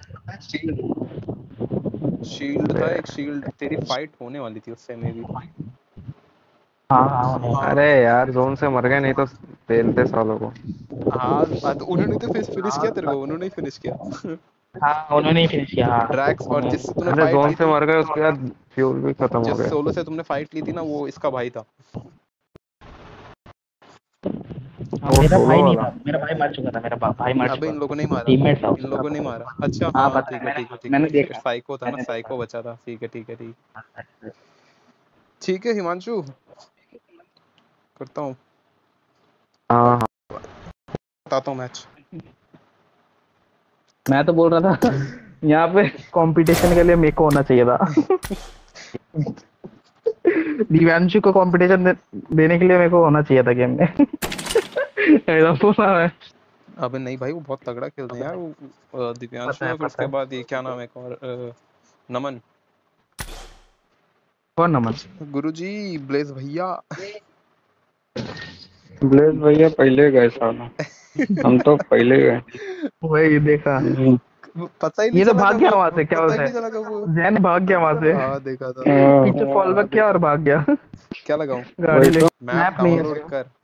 शील्ड था एक शील्ड। तेरी फाइट होने वाली थी उससे मे भी। हाँ हाँ होने वाला। अरे यार जोन से मर गए, नहीं तो पेलते सालों को। हाँ हाँ, तो उन्होंने तो फिनिश किया तेरे को। उन्होंने ही फिनिश किया। हाँ उन्होंने ही फिनिश किया हाँ। ड्रैक्स और उन्होंने- जिससे तूने अरे फाइट जोन ली से थी मर गए उसके बाद फ्यूल भी खत्म हो जिस गया। सोलो से तुमने फाइट ली थी ना वो इसका भाई था। हाँ, वो मेरा सोलो भाई नहीं वाला। था, मेरा भाई मर चुका था, मेरा बा- भाई मर अबे चुका इन था। लोगों ने ही मारा। टीममेट था इन उसका। लोगों ने ही मारा। अच्छा हाँ हाँ पता है, ठीक है मैंने ठीक है ठीक मैंने है। देखा। साइको था ना, मैंने देखा। साइको बचा था। ठीक है ठीक है ठीक। ठीक है हिमांशु करता हूँ। हाँ हाँ। बताता हूँ मैच। मैं तो बोल रहा था यहाँ पे कंपटीशन के लिए मेरे को होना चाहिए था। दिव्यांशु को कंपटीशन दे, देने के लिए मेरे को होना चाहिए था गेम में। ऐसा बोला मैं। अबे नहीं भाई वो बहुत तगड़ा खेलते हैं यार वो। अ, दिव्यांशु पता है और फिर पता उसके है। बाद ये क्या नाम है एक और अ, नमन। कौन नमन? गुरुजी ब्लेज भैया। ब्लेज भैया पहले गए साला। हम तो पहले गए। वही देखा। पता ही नहीं ये तो चला भाग कब गया वो। वहां से, क्या पता ही बोलते नहीं चला कब वो। हैं, जैन भाग गया वहां से। हाँ देखा था। हाँ, पीछे फॉल बैक किया और भाग गया। क्या लगाऊं। गाड़ी वही ले। तो। मैप मैप नहीं है डाउनलोड इसका। कर।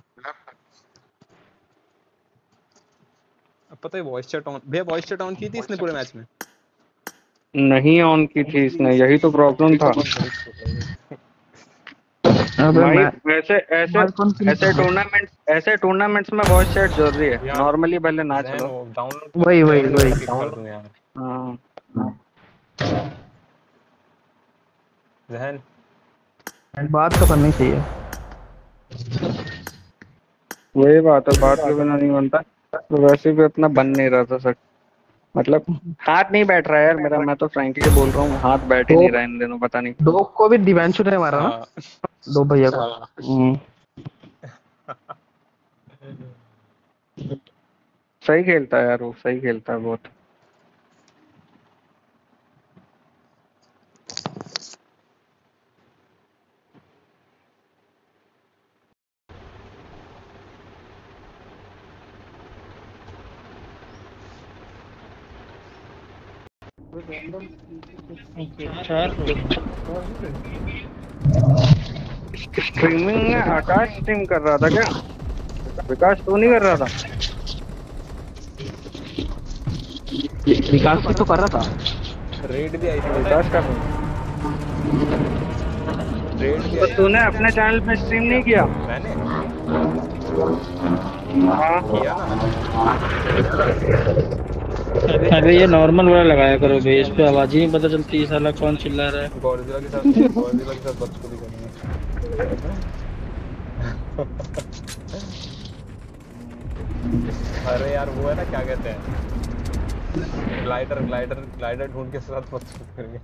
अब पता है वॉइस चैट ऑन भैया वॉइस चैट ऑन की थी इसने पूरे मैच में। नहीं ऑन की थी इसने, यही तो प्रॉब्लम था अबे भाई। मैं ऐसे ऐसे मैं कौन सी ऐसे टूर्नामेंट ऐसे टूर्नामेंट्स में वॉइस चैट जरूरी है। यार नॉर्मली भले ना जहन चलो। वो डाउनलोड कर वही वही जहन वही किक कर दूं यार। हाँ जहन बात तो करनी चाहिए। वही बात है, बात के बिना नहीं बनता। तो वैसे भी अपना बन नहीं रहा था सर। मतलब हाथ नहीं बैठ रहा है यार मेरा। मैं तो फ्रैंकली बोल रहा हूँ, हाथ बैठ ही दो नहीं रहा है इन दिनों, पता नहीं। दो को भी दिव्यांशु ने मारा ना, हाँ दो भैया को। हम्म। सही खेलता है यार वो, सही खेलता है बहुत। स्ट्रीमिंग में आकाश स्ट्रीम कर रहा था क्या? विकास तो नहीं कर रहा था? विकास भी तो कर रहा था। रेड भी आई थी पता विकास है। कर रहा था। रेड भी तो आई तूने अपने चैनल पे स्ट्रीम नहीं किया? मैंने हाँ किया ना। अरे ये नॉर्मल वाला लगाया करो बे, इस पे आवाज ही नहीं पता चलती है साला कौन चिल्ला रहा है। गॉडजिला के साथ गॉडजिला के साथ बदसुदी करेंगे। अरे यार वो है ना क्या कहते हैं ग्लाइडर ग्लाइडर ग्लाइडर ढूंढ के साथ बदसुदी करेंगे।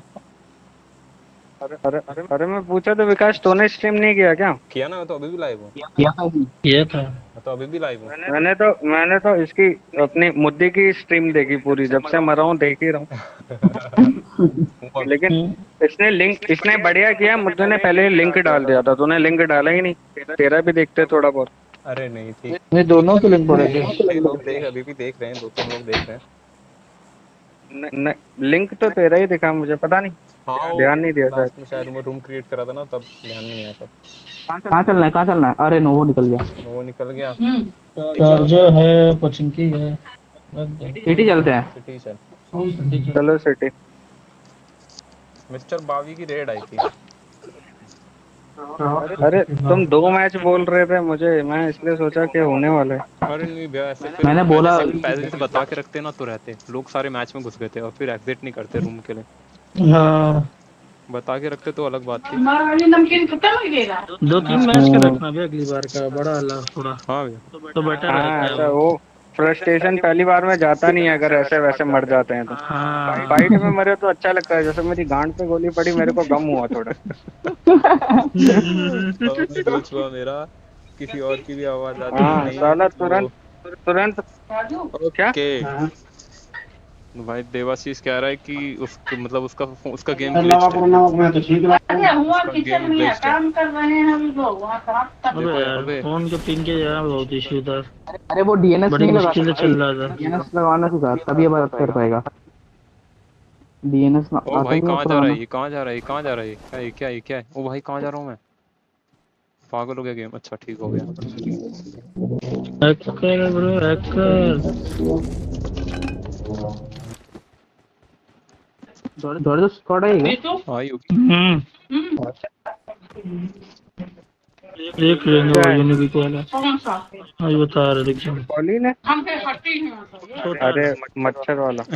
अरे अरे अरे अरे मैं पूछा तो विकास तूने स्ट्रीम नहीं किया क्या? किया ना मैं तो अभी भी लाइव हूँ। किया था ही। ये था। मैं तो अभी भी लाइव हूँ। मैंने तो मैंने तो इसकी अपनी मुद्दे की स्ट्रीम देखी पूरी, जब से मरा हूँ देख ही रहा हूँ। लेकिन इसने लिंक इसने बढ़िया किया, मुद्दे ने पहले लिंक डाल दिया था, तूने लिंक डाला ही नहीं। तेरा भी देखते थोड़ा बहुत। अरे नहीं ठीक। नहीं दोनों के लिंक पड़े थे। नहीं लोग देख अभी भी देख रहे हैं। दो तीन लोग देख रहे हैं। न, न, लिंक तो तेरा ही दिखा मुझे, पता नहीं हाँ वो ध्यान नहीं दिया शायद। लास्ट में शायद मैं रूम क्रिएट करा था ना तब ध्यान में नहीं आया तब। कहाँ चलना है, कहाँ चलना है? अरे नो वो निकल गया। वो निकल गया। चार्जर है, पचिंकी है। सिटी चलते हैं। सिटी चल। चलो सिटी। मिस्टर बावी की रेड आई थी। अरे तुम दो मैच बोल रहे थे मुझे, मैं इसलिए सोचा कि होने वाला है। अरे नहीं भैया ऐसे फिर मैंने बोला ऐसे फिर पहले से बता के रखते ना तो रहते लोग सारे मैच में घुस गए थे और फिर एग्जिट नहीं करते रूम के लिए। हाँ बता के रखते तो अलग बात थी। दो तीन मैच का रखना भी अगली बार का बड़ा अलग थोड़ा हाँ भैया। तो बेटर हाँ रहता ऐसा है वो। वो फ्रस्ट्रेशन पहली बार में जाता नहीं है, अगर ऐसे वैसे मर जाते हैं तो। हाँ फाइट में मरे तो अच्छा लगता है, जैसे मेरी गांड पे गोली पड़ी मेरे को गम हुआ थोड़ा। ग्लिच हुआ मेरा, किसी और की भी आवाज आती है हाँ नहीं साला वो। तुरंत तुरंत क्या ओके भाई देवाशीष कह रहा है कि उसको मतलब उसका उसका गेम ग्लिच्ड है। उसका गेम ग्लिच्ड है। अबे देखो यार अबे फोन के पिंग के जगह बहुत इश्यू था, अरे वो डीएनएस बड़ी नहीं लगा मुश्किल से सकता चल भाई, रहा था। डीएनएस लगाना सीखा तभी ये बात कर पाएगा। डीएनएस ओ आता भाई ही नहीं कहाँ जा रहा है पुराना। ये, कहाँ जा रहा है ये, कहाँ जा रहा है ये, क्या है क्या है क्या है। ओ भाई कहाँ जा रहा हूँ मैं, पागल हो गया गेम। अच्छा ठीक हो गया। Hacker bro hacker. थोड़ा तो स्क्वाड है ये। आई होगी। हम्म देख लेंगे क्या वो है यूनिक वाला। आज बता रहे देख जाओ। कॉली ने? छोटा अरे वाला। मच्छर वाला।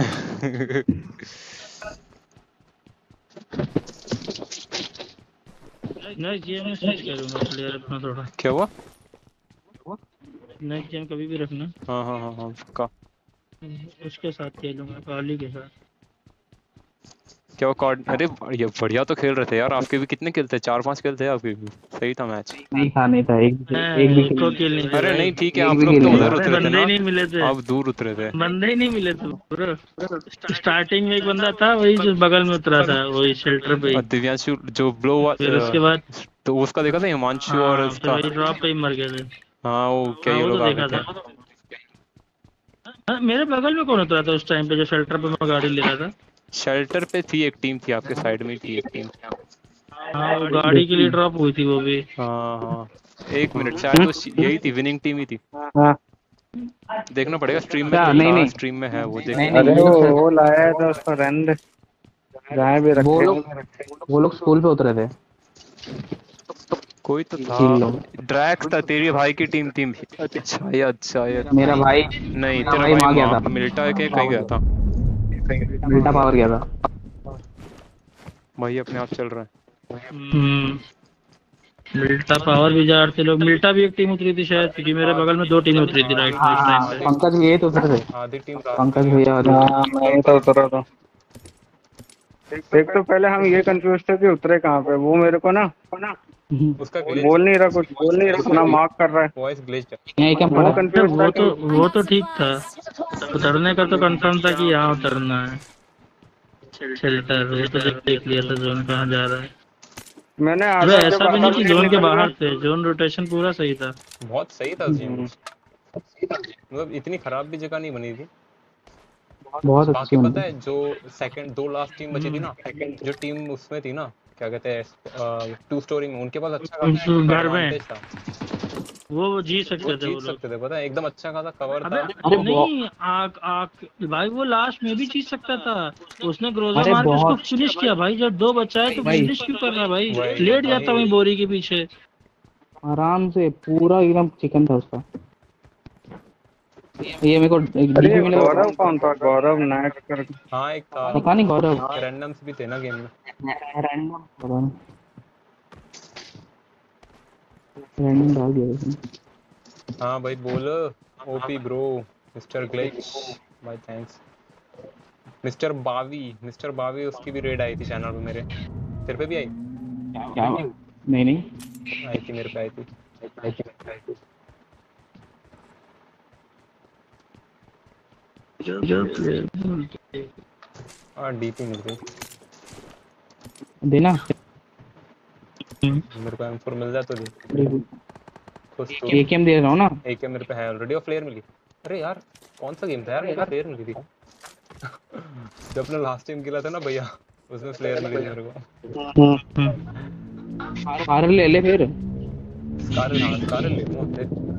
नेक्स्ट गेम में स्विच करूंगा प्लेयर अपना थोड़ा। क्या हुआ? नेक्स्ट गेम कभी भी रखना हाँ हाँ हाँ हाँ पक्का। उसके साथ खेलूंगा, काली के साथ। क्या वो कार्ड, अरे ये बढ़िया तो खेल रहे थे यार। आपके भी कितने किल थे? चार पांच किल थे आपके भी, सही था मैच। नहीं था नहीं था, एक हैं, एक भी एक को किल नहीं थे अरे भाई। नहीं ठीक है, एक आप भी लोग खेल तो नहीं उधर था। अरे उतरे थे बंदे ना, ही नहीं मिले थे, आप दूर उतरे थे। बंदे ही नहीं मिले थे ब्रो। स्टार्टिंग में एक बंदा था वही जो बगल में उतरा था, वही शेल्टर पे और ही। दिव्यांशु जो ब्लो फिर उसके बाद तो उसका देखा था, हिमांशु और हाँ फिर उसका। वही ड्रॉप पे ही मर गए थे। हाँ वो क्या हाँ ये वो लोग तो आ देखा गए थे। था। हाँ, मेरे बगल में कौन उतरा था उस टाइम पे जो शेल्टर पे मैं गाड़ी ले रहा था? शेल्टर पे थी एक टीम, थी आपके साइड में ही थी एक टीम। हाँ वो गाड़ी के लिए ड्रॉप हुई थी वो भी। हाँ हाँ एक मिनट, शायद वो यही थी, विनिंग टीम ही थी। हाँ देखना पड़ेगा, स्ट्रीम में क्या? तो नहीं था, नहीं स्ट्रीम में है वो, देख नहीं लेना। नहीं, अरे ये वो लोग वो लाया है तो उसको रहने दे, जहाँ भी वो रखे। लोग वो लोग स्कूल पे उतरे थे कोई तो था, तीन लोग। ड्रैक्स था, तेरे भाई की टीम थी। अच्छा ये अच्छा ये मेरा भाई नहीं, मेरा तेरा भाई भाई वहाँ गया माँ था, मिल्टा के कहीं गया था। मिल्टा पावर गया था। भाई अपने आप चल रहा है। हम्म मिल्टा पावर भी जा रहे थे लोग, मिल्टा भी एक टीम उतरी थी शायद, क्योंकि मेरे बगल में दो टीमें उतरी थी राइट में उस टाइम पे। पंकज भैया तो उतरे थे, आधी टीम पंकज भैया और हाँ मैं तो उतरा था। एक तो पहले हम ये कंफ्यूज थे कि उतरे कहाँ पे, वो मेरे को ना उसका बोल नहीं रहा, कुछ बोल नहीं रहा, अपना मार्क कर रहा है। वॉइस ग्लिच्ड है। यहाँ क्या वो पड़ा? अरे कंफ्यूज था वो तो कि वो तो ठीक था, उतरने का तो कंफर्म था कि यहाँ उतरना है। शेल्टर वो तो देख लिया था जोन कहाँ जा रहा है। मैंने अबे आधा जब ऐसा भी आधा नहीं कि मिनट जोन के निकल बाहर गया। थे, जोन रोटेशन पूरा सही था। बहुत सही था गेम, मतलब इतनी खराब भी जगह नहीं बनी थी। बहुत बाकी अच्छी बनी पता थी। है जो सेकंड दो लास्ट टीम बची थी ना, जो टीम उसमें थी ना, क्या कहते हैं टू स्टोरी में, उनके पास अच्छा खासा उस घर में एडवांटेज था। वो वो जीत वो सकते थे वो जीत लोग। सकते थे, पता है एकदम अच्छा खासा कवर अबे था। अरे नहीं आग आग भाई वो लास्ट में भी जीत सकता था। उसने ग्रोजा अरे मार के उसको बहुत फिनिश किया भाई, जब दो बचा है तो भाई फिनिश क्यों कर रहा है भाई? वही लेट जाता वही वहीं बोरी के पीछे। आराम से पूरा एकदम चिकन था उसका। ये मेरे को एक अरे डीपी ये मिला, गौरव कौन था? गौरव नायक कर। हाँ एक था, पता नहीं गौरव रैंडम्स भी थे ना गेम में। रैंडम पता नहीं रैंडम डाल दिया उसने। हाँ भाई बोल, ओपी ब्रो, मिस्टर ग्लिच भाई थैंक्स। मिस्टर बावी, मिस्टर बावी उसकी भी रेड आई थी चैनल पे मेरे। तेरे पे भी आई? क्या? नहीं नहीं आई थी मेरे पे, आई थी। हाँ डीपी मिल गई देना। मेरे को एम फोर मिल जाए तो दे। खुश तो एक एम दे रहा हूँ ना। एक मेरे पे है ऑलरेडी, और फ्लेयर मिली। अरे यार कौन सा गेम था यार, मेरे को फ्लेयर मिली थी जब अपना लास्ट टाइम खेला था ना भैया, उसमें फ्लेयर मिली थी मेरे को। आर ले ले फिर। स्कारल, हाँ स्कारल ले लूँ।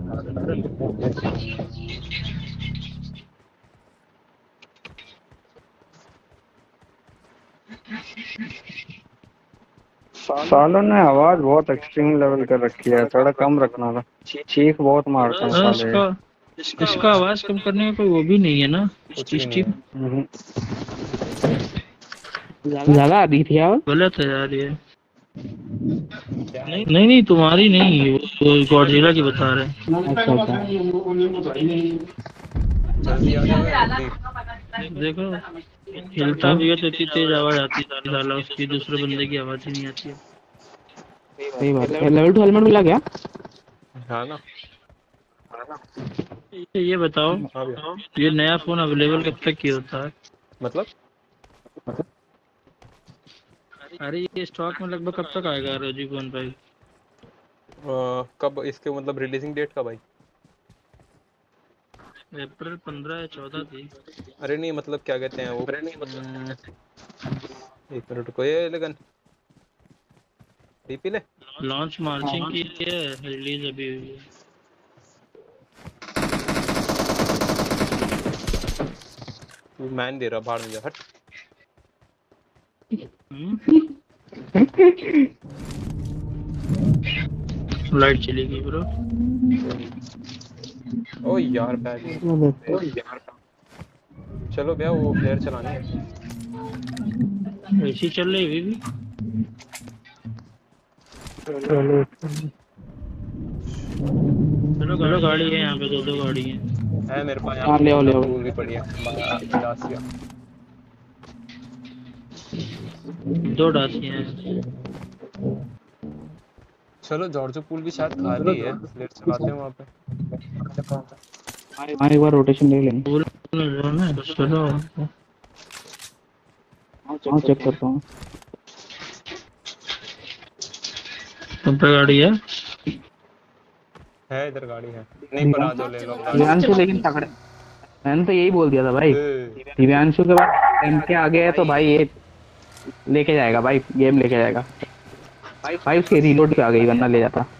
सालों ने आवाज बहुत एक्सट्रीम लेवल कर रखी है, थोड़ा कम रखना था। चीख बहुत मारते हैं हाँ, साले। इसका इसका आवाज कम करने का कोई वो भी नहीं है ना कुछ भी नहीं स्टीम। है। हम्म। ज्यादा आ रही थी यार। गलत है यार ये। नहीं नहीं नहीं तुम्हारी नहीं, वो गॉडजिला की बता रहे हैं। अच्छा अच्छा। जल्दी आ जाओ यार जल्दी। देखो हिलता भी है तो इतनी तेज आवाज आती है साला, उसकी दूसरे बंदे की आवाज ही नहीं आती है। सही बात है। लेवल टू हेलमेट मिला क्या? हाँ ना। ये ये बताओ हाँ भैया। ये नया फोन अवेलेबल कब तक की होता है? मतलब अरे ये स्टॉक में लगभग कब तक आएगा रोजी फोन भाई? अ, कब इसके मतलब रिलीजिंग डेट कब आई? अप्रैल पंद्रह या चौदह थी। अरे नहीं मतलब क्या कहते हैं वो, हम्म, एक मिनट को ये लगन टीपी ले। लॉन्च मार्चिंग की है, रिलीज अभी हुई है। तू मैन दे रहा बाहर में जा हट। लाइट चली गई ब्रो। ओ यार बैग। चलो भैया वो फ्लेयर चलानी है। ऐसी चल रही अभी भी। चलो चलो गाड़ी है यहाँ पे, दो दो गाड़ी है। है मेरे पास हाँ, यहाँ ले आओ, ले आओ। टूल भी पड़ी है। बा- डासिया। दो डासियाँ हैं। चलो जॉर्जो पूल भी शायद खाली है, फ्लेयर चलाते हैं वहाँ पे। हाँ एक बार रोटेशन ले लेंगे। पूल में जो है ना, चलो हाँ चेक करता हूँ। तुम पे गाड़ी है? है इधर गाड़ी है। नहीं पर आ जाओ ले लो गाड़ी। दिव्यांशु लेकिन तगड़े, मैंने तो यही बोल दिया था भाई। ए, दिव्यांशु के बाद एम के आगे है तो भाई ये लेके जाएगा भाई, गेम लेके जाएगा भाई। उसके रीलोड पे आ गई वरना ले जाता।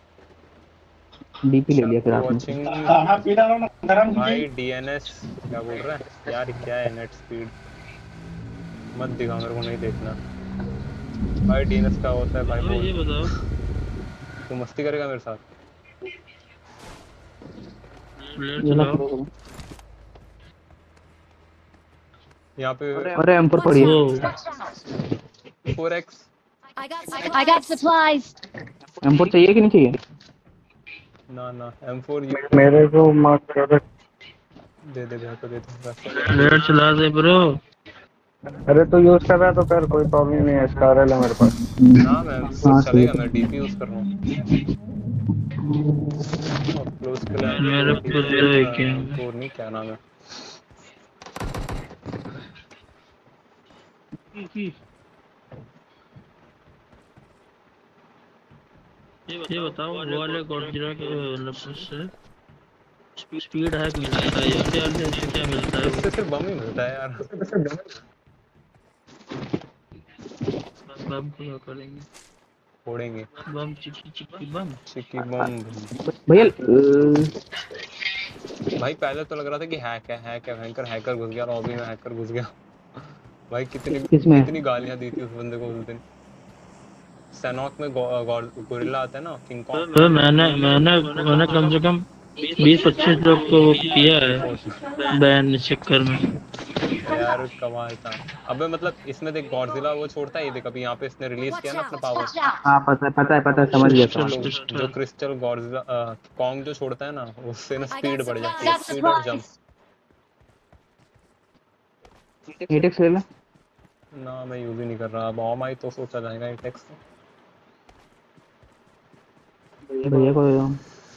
डीपी ले लिया फिर आपने। वाचिंग भाई डीएनएस क्या बोल रहा है यार, क्या है नेट स्पीड मत दिखा मेरे को, नहीं देखना भाई। डीएनएस क्या होता है भाई? अबे ये बताओ तू मस्ती करेगा मेरे साथ? प्लेयर चलाओ। यहाँ पे अरे एम फोर पड़ी है। वो four x I got supplies. M four चाहिए कि नहीं चाहिए? ना ना एम फोर मेरे को मार्क कर दे दे भैया को दे दे बस। प्लेयर चला दे ब्रो। अरे तो यूज कर रहा है तो फिर कोई प्रॉब्लम नहीं है, स्कारल है मेरे पास। ना मैं हाँ, चलेगा, ठीक है। मैं डीपी यूज कर रहा हूँ। क्लोज के लिए मेरे को दो एक है। फोर नहीं क्या नाम है? ये बताओ वो वाले गॉडजिला के मतलब उससे स्पीड हैक मिलता है या क्या, इससे क्या मिलता है? इससे सिर्फ बम ही मिलता है यार। बम को करेंगे, फोड़ेंगे बम चिकी चिकी बम। चिकी बम। भैया अ, भाई पहले तो लग रहा था कि हैक है हैक है भयंकर हैकर घुस गया, लॉबी में हैकर घुस गया। भाई कितनी किसमें? कितनी गालियां दी थी उस बंदे को उस दिन। सैनॉक में गो, गो, गोरिल्ला आता है ना, किंग कॉन्ग। तो मैंने मैंने मैंने कम से कम बीस पच्चीस लोग को वो किया है बैन इस चक्कर में। यार कमाल था। अबे मतलब इसमें देख गॉडजिला वो छोड़ता है, ये देख अभी यहाँ पे इसने रिलीज किया ना अपना पावर। हाँ पता है पता है पता है समझ गया समझ जो गया। जो क्रिस्टल गॉडजिला कॉन्ग जो छोड़ता है ना, उससे ना स्पीड बढ़ जाती है, स्पीड और जंप। एटेक्स ले ला। ना मैं यूज ही नहीं कर रहा, अब ऑम आई तो सोचा जाएगा एटेक्स। भैया को दे दो।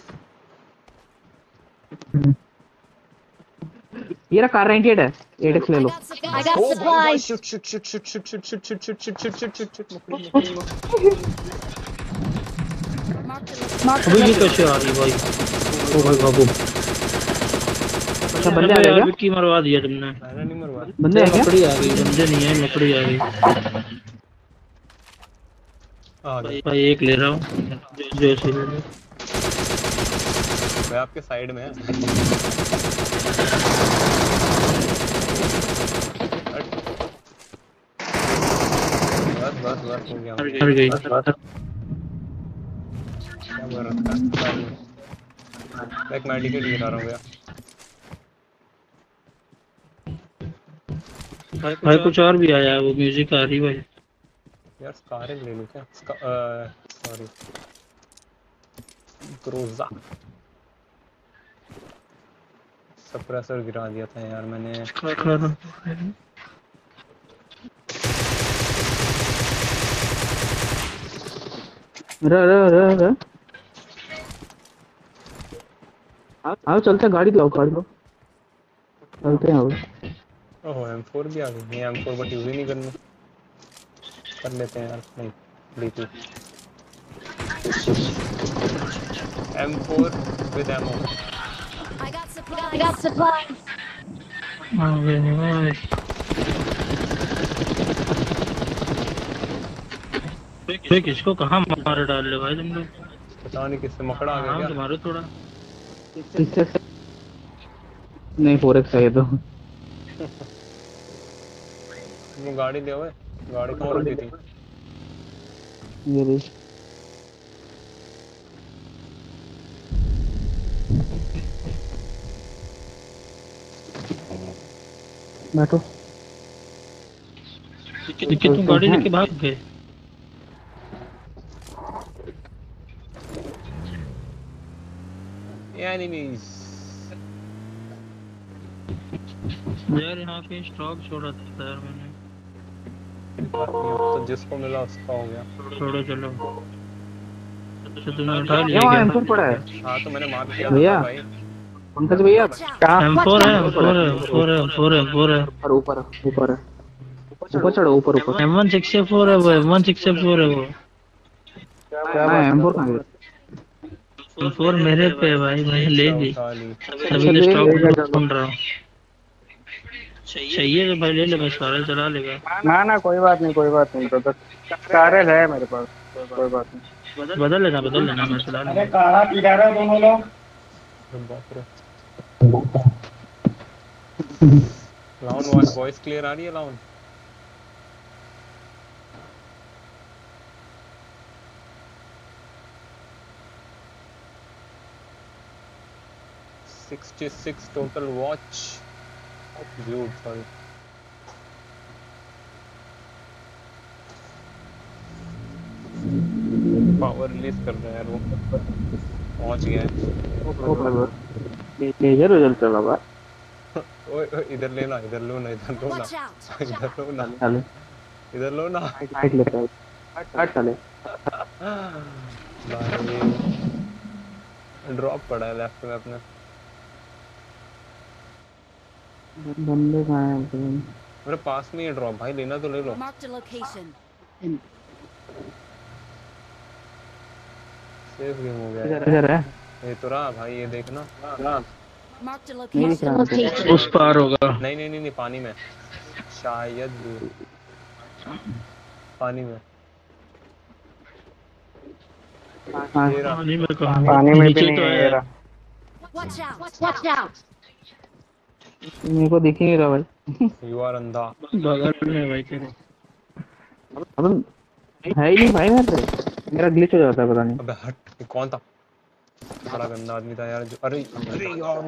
ये रहा कार नाइंटी एट है, एटेक्स ले लो। I got supplies. Shit shit shit shit shit shit shit shit shit shit shit shit shit shit मकड़ी मकड़ी मकड़ी। अभी ये कैसे आ रही भाई? ओ भाई बाबू सब बंदे आ गए क्या? विक्की मरवा दिया तुमने। मैंने नहीं मरवा। बंदे आ गए? मकड़ी आ गई, बंदे नहीं है मकड़ी आ गई। आ गया भाई एक ले रहा हूँ जो ऐसे ले लो। मैं आपके साइड में है। बस बस बस हो गया। मर गई। क्या बोल रहा था? मैं एक मेडिकेट गिरा रहा हूँ भैया। भाई कुछ और भी आया है, वो म्यूजिक आ रही भाई। यार स्कारल ले लूं क्या? सॉरी क्रोजा सप्रेसर गिरा दिया था यार मैंने। कर रे रे रे रे आओ चलते हैं, गाड़ी लाओ गाड़ी लो, चलते हैं अब। ओहो एम फोर भी आ गई। नहीं एम फोर बट यूज ही नहीं करनी। कर लेते हैं यार। नहीं DP M four with ammo. I got supplies. I got supplies. आगे नहीं भाई। देख इसको कहाँ मार डाल ले भाई तुम लोग। पता नहीं किससे मकड़ा आ गया हाँ क्या? तुम्हारे थोड़ा नहीं फोर एक्स है ये तो। वो गाड़ी ले ओए। गाड़ी कहाँ रखी थी? ये रही। बैठो। कि तुम गाड़ी लेके भाग गए। एनिमीज यार यहाँ पे स्टॉक छोड़ा था यार मैंने। तो जिसको मिला उसका हो गया। छोड़ो चलो। अच्छा तुमने उठा लिया यहाँ क्या? एम फोर पड़ा है हाँ तो मैंने मार दिया भैया। था भाई। पंकज भैया Watch out. कहाँ? एम फोर है, एम फोर है, एम फोर है, एम फोर है, एम फोर है। ऊपर ऊपर ऊपर है, ऊपर चढ़ो ऊपर ऊपर। एम वन सिक्स फोर है वो, एम वन सिक्स फोर है वो। हाँ एम फोर कहाँ गया? एम फोर मेरे पे है भाई, मैंने ले ली। उठा ली। तभी तो स्टॉक ढूंढ रहा हूँ। चाहिए तो भाई ले ले, मैं सारा चला लेगा। ना ना कोई बात नहीं, कोई बात नहीं ब्रदर। कारल है मेरे पास, कोई बात नहीं। बदल लेना, बदल लेना, मैं चला लूंगा। कहाँ पी रहे हो दोनों लोग? बाप रे। लाउन वन वॉइस क्लियर आ रही है लाउन? Sixty six total watch view. Sorry power release कर रहा है यार वो। पहुंच गया है। मेजर रिजल्ट चला बा। ओए ओए इधर लेना, इधर लो ना, इधर लो ना, Watch out. इधर लो ना, चले इधर लो ना। हाइट लेते हैं, हाइट चले। भाई ड्रॉप पड़ा है लेफ्ट में अपने। बंदे कहाँ हैं? मेरे पास में ये ड्रॉप भाई, लेना तो ले लो। Marked a location. Safe game हो गया यार। इधर है। ये तो रहा भाई, ये देखना। Marked a नहीं दिख रहा location. मुझे। उस पार होगा। नहीं नहीं नहीं नहीं पानी में शायद, पानी में। हाँ ये रहा। पानी में कहाँ? पानी में भी नीचे नहीं तो है है। ये रहा। Watch out. Watch out. मेरे को दिख ही नहीं रहा भाई। यू आर अंधा। बगल में भाई तेरे। अब है ही नहीं भाई मेरे पे। मेरा ग्लिच हो जाता है पता नहीं। अबे हट, ये कौन था? बड़ा गंदा आदमी था यार जो। अरे अरे यार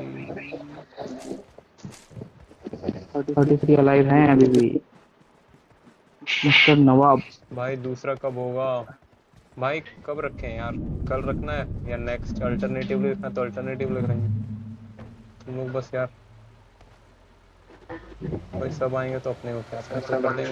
थर्टी थ्री अलाइव हैं अभी भी। मिस्टर नवाब। भाई दूसरा कब होगा भाई? कब रखें यार? कल रखना है या नेक्स्ट अल्टरनेटिव लिखना? तो अल्टरनेटिव लिख रहे हैं तुम लोग बस यार। भाई सब आएंगे तो अपने को क्या कर कर देंगे।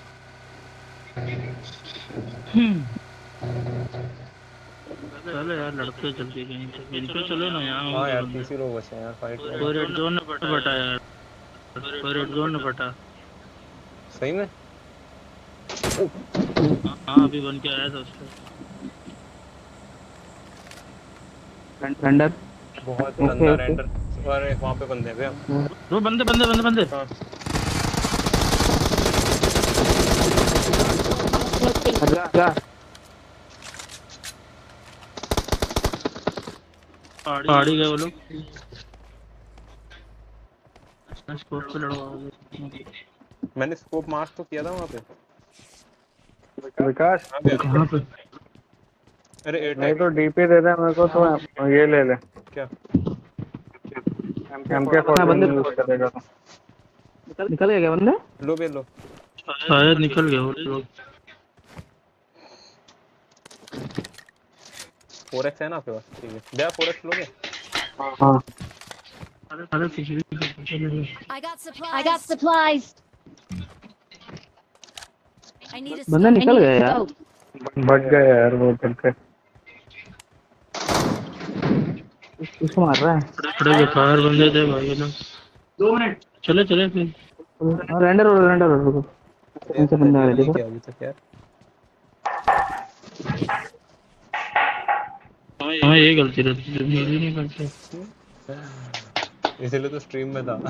चलो यार लड़ते जल्दी कहीं पे। इनको चलो ना यहाँ। हाँ यार तीस ही लोग बचे हैं यार फाइट में। कोई रेड जोन में बटा यार, कोई रेड जोन में बटा। सही में? हाँ अभी बन के आया था उसका। रेंडर बहुत ओके, गंदा ओके। रेंडर। अरे वहाँ पे बंदे हैं भैया। वो बंदे बंदे बंदे बंदे। हाँ जा जा। पहाड़ी गए वो लोग। स्कोप पे लड़वाओगे। मैंने स्कोप मार्क तो किया था वहाँ पे। विकास हाँ भैया। कहाँ पे? अरे एयर नहीं टैग तो डीपी दे दे मेरे को, तो ये ले ले। क्या? एम के फोर्टीन यूज करेगा तो। निकल गया क्या बंदा? लो बे लो। शायद निकल गया वो लोग। फोर एक्स है ना आपके पास? ठीक है भैया फोर एक्स लोगे? हाँ अरे अरे पिछली I got supplies. I got supplies. I need a बंदा scope. निकल गया यार। बच गए यार वो करके। इसको मार रहा है। बड़े बेकार बंदे थे भाई ये लोग। दो मिनट चले चले फिर। हाँ रेंडर हो रेंडर हो रुको। कौन से बंदा आ रहे नहीं देखो। किया अभी तक यार। हाँ ये गलती रहती है मेरी नहीं करते। इसलिए तो स्ट्रीम में था।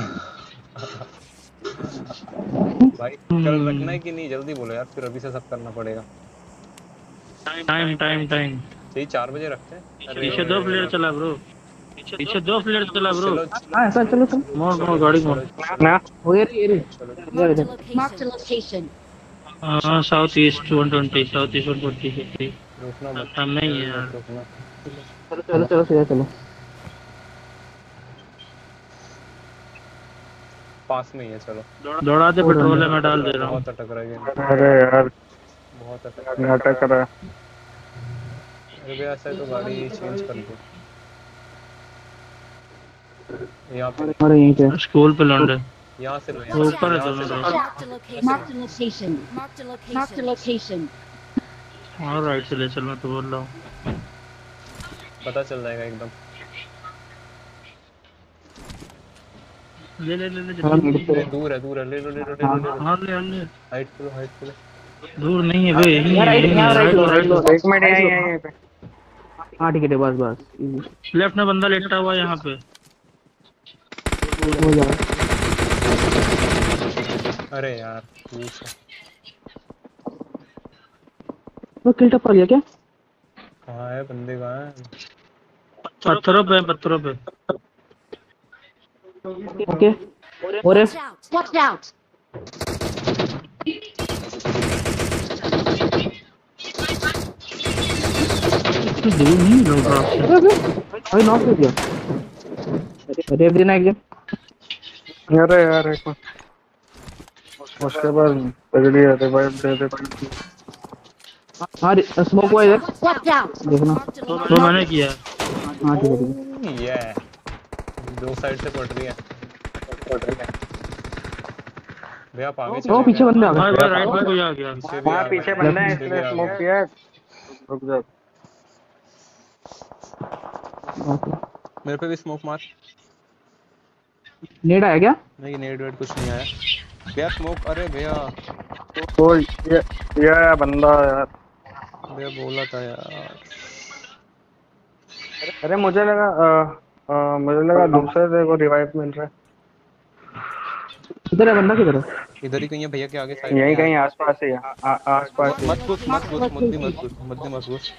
भाई कल रखना है कि नहीं जल्दी बोलो यार, फिर अभी से सब करना पड़ेगा। टाइम टाइम टाइम यही चार बजे रखते हैं। अरे पीछे दो प्लेयर चला ब्रो। पीछे दो प्लेयर चला ब्रो। चलो हाँ ऐसा चलो चलो। मोड़ मोड़ गाड़ी मोड़। ना हो ये ये चलो इधर Marked a इधर। Marked a location. location. हाँ south east one twenty south east one twenty रुकना मत, हम नहीं है मत यार। रुकना। चलो चलो चलो सीधा चलो। पास में ही है चलो। दौड़ा दे पेट्रोल है मैं डाल दे रहा हूँ। बहुत अटक रहा है गेम, अरे यार बहुत अटक नाटक कर रहा है। अरे भैया ऐसा है तो गाड़ी चेंज कर दो। यहाँ पे और यहीं पे। स्कूल पे लौंडे। यहाँ से लो, वो यहाँ ऊपर है से दोनों लो। लोग। Marked a location. Marked a location. Marked a Marked a location. location. हाँ राइट से ले चल मैं तो बोल रहा हूँ। पता चल जाएगा एकदम। ले ले ले ले हाँ जल्दी। मिड पे। दूर है दूर है, ले लो ले लो ले लो ले लो। हाँ ले ले। हाइट पे लो, हाइट पे लो। दूर नहीं है बे यहीं यहाँ है राइट यहीं यहाँ है राइट लो राइट लो। एक मिनट यहीं यहीं पे। हाँ ठीक है बस बस। लेफ्ट में बंदा लेटा हुआ है यहाँ पे। हो जाएगा। अरे यार पूछ। वो किल टप कर लिया क्या? कहाँ है बंदे, कहाँ है? पत्थरों पे पत्थरों पे। ओके और Watch out. Watch out. इतनी दूर नहीं लोग आपसे। अरे नॉक कर दिया। अरे एक दिन आ गया। अरे यार एक मिनट। उसके बाद तगड़ी है रिवाइव दे दे। हाँ स्मोक हुआ इधर Watch out. देखना। Marked a वो location. मैंने किया। हाँ ठीक है ठीक है। ये दो साइड से पड़ रही है। भैया आप आगे ओ चले पीछे बंदे आ भाई गए। भाई राइट में कोई आ गया। पीछे भी आ हाँ गए, पीछे बंदा है पीछे भी इसने आ स्मोक गए। किया है। रुक जा। ओके। मेरे पे भी स्मोक मार। नेड आया क्या? नहीं नेट वेट कुछ नहीं आया भैया। स्मोक, अरे भैया कोई ये ये है बंदा यार। भैया बोला था यार। अरे मुझे लगा अ, अ, मुझे लगा दूसरे से को रिवाइव मिल रहा है। किधर है बंदा किधर है? इधर ही कहीं है भैया के आगे साइड यहीं में। कहीं आसपास ही है। आ- आ- आसपास ही। मत घुस मत घुस, मुद्दे मत घुस, मुद्दे मत घुस।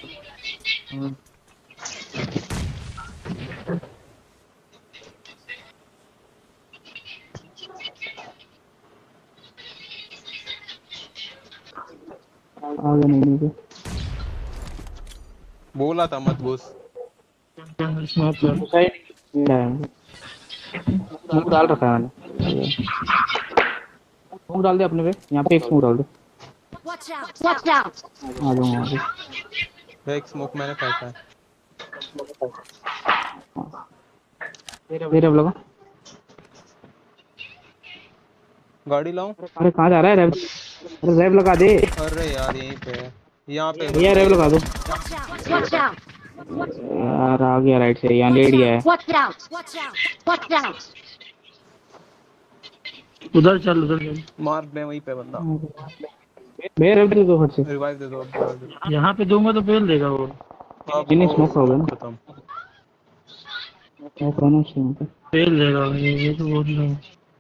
आगे नहीं नहीं बोला था मत घुस। स्मोक कर। नेड आया। स्मोक डाल रखा है मैंने। स्मोक डाल दे अपने पे। यहाँ पे एक स्मोक डाल दे। Watch out. Watch out. आ जाऊंगा आगे। भैया एक स्मोक मैंने फेंका है। मेरे अब लगा। गाड़ी लाऊं? अरे कहाँ जा रहा है रैप? अरे रैप लगा दे अरे यार यहीं पे है, यहाँ पे भैया रैप लगा दो। Watch out. Watch out. यार आ गया राइट से। यहाँ लेट गया है। Watch out. Watch out. Watch out. उधर चल उधर चल। मार दे वहीं पे बंदा। मेरे रैप दे दो फट से। रिवाइव दे दो अब, revive दे दो। यहाँ पे दूंगा तो फेल देगा वो। अब नहीं स्मोक हो गया ना। खत्म। स्मोक होना चाहिए पे। फेल देगा ये ये तो बोल रहा हूँ।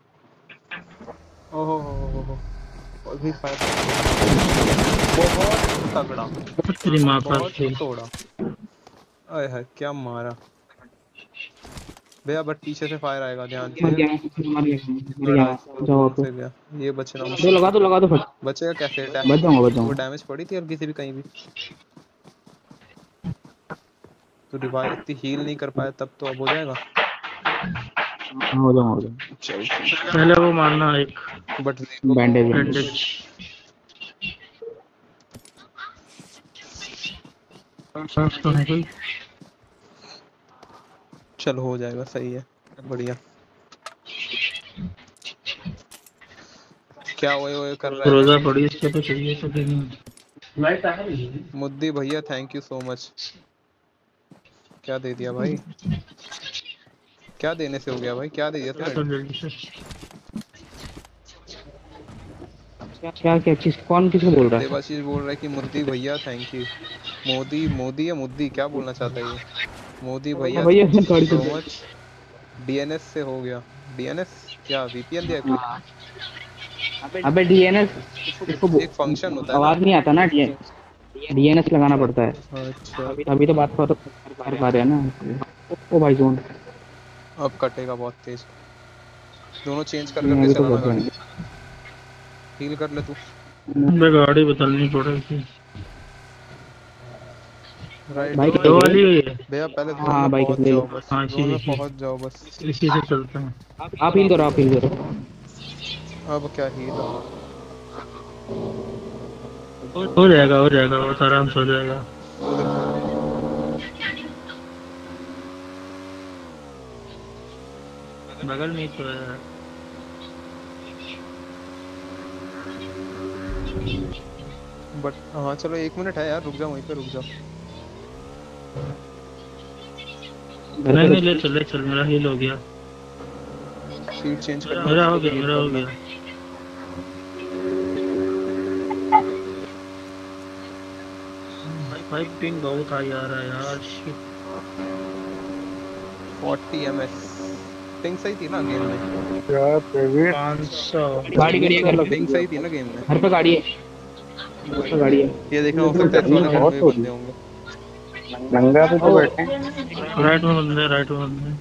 ओहो हो हो हो और भी फायर बहुत तगड़ा, तेरी माँ का बहुत फेल। तोड़ा। अरे है क्या मारा भैया, बट पीछे से फायर आएगा, ध्यान मर से। गया मर गया मर गया। जाओ से पे। गया ये बचना दो मुश्किल। लगा दो लगा दो फट। बचेगा कैसे? बच जाऊंगा बच वो जाऊंगा। डैमेज पड़ी थी हल्की सी भी कहीं भी? तो रिवाइव इतनी हील नहीं कर पाया तब, तो अब हो जाएगा। हो जाओ हो जाओ। चल पहले वो मारना एक बट बैंडेज बैंडेज। पास तो है कोई। चल हो जाएगा, सही है, बढ़िया। क्या ओए ओए कर रहा है रोजा पड़ी इसके तो चाहिए तो देनी। मुद्दी भैया, थैंक यू सो मच। क्या दे दिया भाई? क्या देने से हो गया भाई? क्या दे दिया तो तूने? जल्दी से क्या क्या किस कौन किसको बोल रहा है? देवाशीष बोल रहा है कि मुद्दी भैया थैंक यू। मोदी मोदी या मुद्दी, क्या बोलना चाहता है ये? मोदी भैया भैया थैंक गाड़ी यू चल सो मच। डीएनएस से हो गया। डीएनएस क्या वीपीएन दिया कोई? अबे डीएनएस इसको एक फंक्शन होता है ना। आवाज नहीं आता ना, डीएनएस लगाना पड़ता है। अच्छा अभी तो बात कर कर पा रहे हैं ना। ओ भाई जोन अब कटेगा बहुत तेज। दोनों चेंज कर नहीं, करके अभी तो चलाना कर गाड़ी। देंगे। हील कर ले तू। मैं गाड़ी बदलनी पड़ेगी। राइट बाइक दो वाली हुई है। भैया, पहले जोन हाँ, में बाइक पहुंच ले लो। जाओ बस। हाँ, इसी जोन में इसी पहुंच जाओ बस। इसी से चलते हैं। आप हील करो, आप हील करो। अब क्या हील? हो जाएगा हो जाएगा, बहुत आराम से हो जाएगा। बगल में ही तो है। बट हाँ चलो, एक मिनट है यार, रुक जाओ वहीं पे, रुक जाओ। नहीं नहीं, ले चल ले चल, मेरा हील हो गया। सीट चेंज करना। मेरा हो गया मेरा हो गया। भाई पिंग बहुत हाई आ रहा है यार। Shit. Forty M S ping सही थी ना गेम में? यार प्रवीण पाँच सौ। गाड़ी गाड़ी है घर पे। पिंग सही थी ना गेम में? घर पे गाड़ी है, घर पे गाड़ी है। ये देखना, हो सकता है इस वाले घर में भी बंदे होंगे। गंगा पे तो बैठे हैं। राइट में बंदे, राइट में बंदे।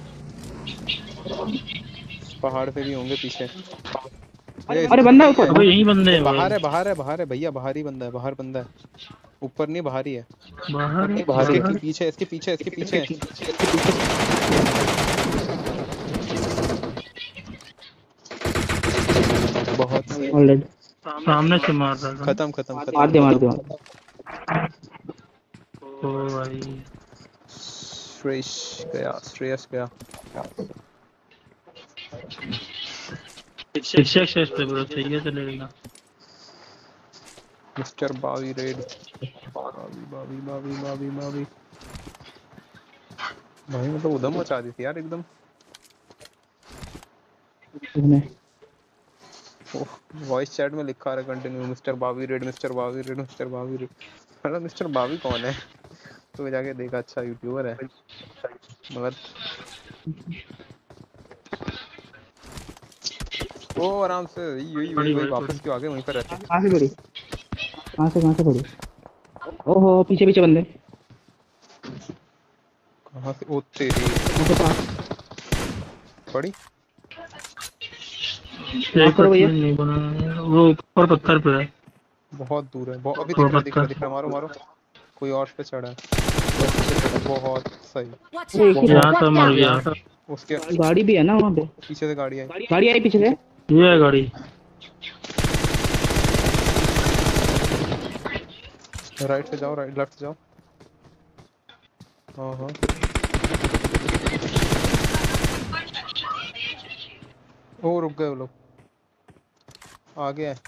पहाड़ पे भी होंगे पीछे। अरे बंदा ऊपर। अबे यही बंदे हैं बाहर भाई। है, बाहर है, बाहर है भैया, बाहर ही बंदा है, बाहर बंदा है। ऊपर नहीं, बाहर ही है। बाहर है, इसके बाहर। पीछे, इसके पीछे, इसके पीछे। बहुत सही। ऑलरेडी सामने से मार रहा था। खत्म खत्म खत्म मार दे मार दे। ओ भाई। श्रेयस गया, श्रेयस गया। शिक्षक शेष पे ब्रो चाहिए चलेगा। मिस्टर बावी रेड। बावी बावी बावी बावी बावी भाई, मतलब उधम मचा दी थी यार एकदम। वॉइस चैट में लिखा रहा कंटिन्यू, मिस्टर बावी रेड, मिस्टर बावी रेड, मिस्टर बावी रेड। मतलब मिस्टर बावी कौन है? तो जाके देखा, अच्छा यूट्यूबर है मगर। ओ आराम से, यही वही वही वापस क्यों आ गए? वहीं पर रहते। कहाँ से पड़ी? कहाँ से कहाँ से पड़ी? ओहो पीछे पीछे बंदे। कहाँ से? ओ तेरी उनके पास पड़ी। एक मिनट नहीं बना है, वो ऊपर पत्थर पे है। बहुत दूर है, बहुत अभी दिख रहा दिख रहा दिख रहा। मारो मारो, कोई और पे चढ़ा है। बहुत सही। Watch out! यहाँ तो मर गया। उसके गाड़ी भी है ना वहाँ पे। पीछे से गाड़ी आई। गाड़ी आई पीछे से। ये है गाड़ी। राइट से जाओ, राइट लेफ्ट से जाओ। हाँ हाँ ओ रुक गए वो लोग, आगे है।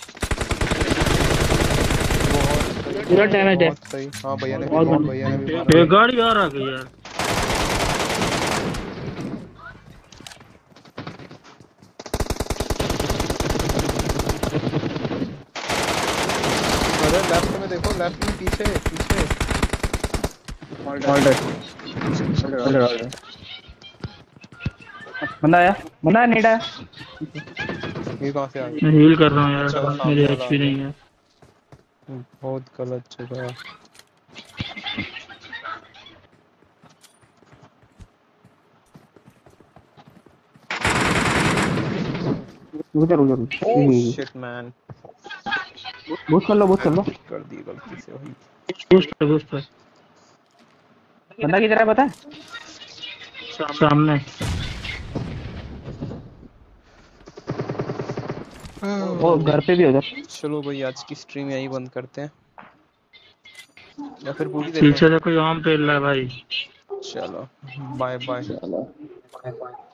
बहुत पूरा डैमेज है। बहुत सही। हाँ भैया ने भी और बहुत बंदे। भैया ने भी ये मारा। गाड़ी और आ गई यार। अरे लेफ्ट में देखो, लेफ्ट में पीछे पीछे। बंदा आया, बंदा आया, नेट आया। ये कहाँ से आ गया? मैं हील कर रहा हूँ यार, चलो, सामने मेरे वाला एचपी आ गया। नहीं है। बहुत गलत जगह। रुक जा रुक जा रुक जा। ओह शिट मैन, बूस्ट कर लो, बूस्ट कर लो। कर दी गलती से भाई। बूस्ट है, बूस्ट है। बंदा किधर है पता है? सामने। वो घर पे भी उधर। चलो भाई आज की स्ट्रीम यही बंद करते हैं या फिर पूरी देखें। पीछे से कोई आम पेल रहा है भाई। चलो बाय बाय।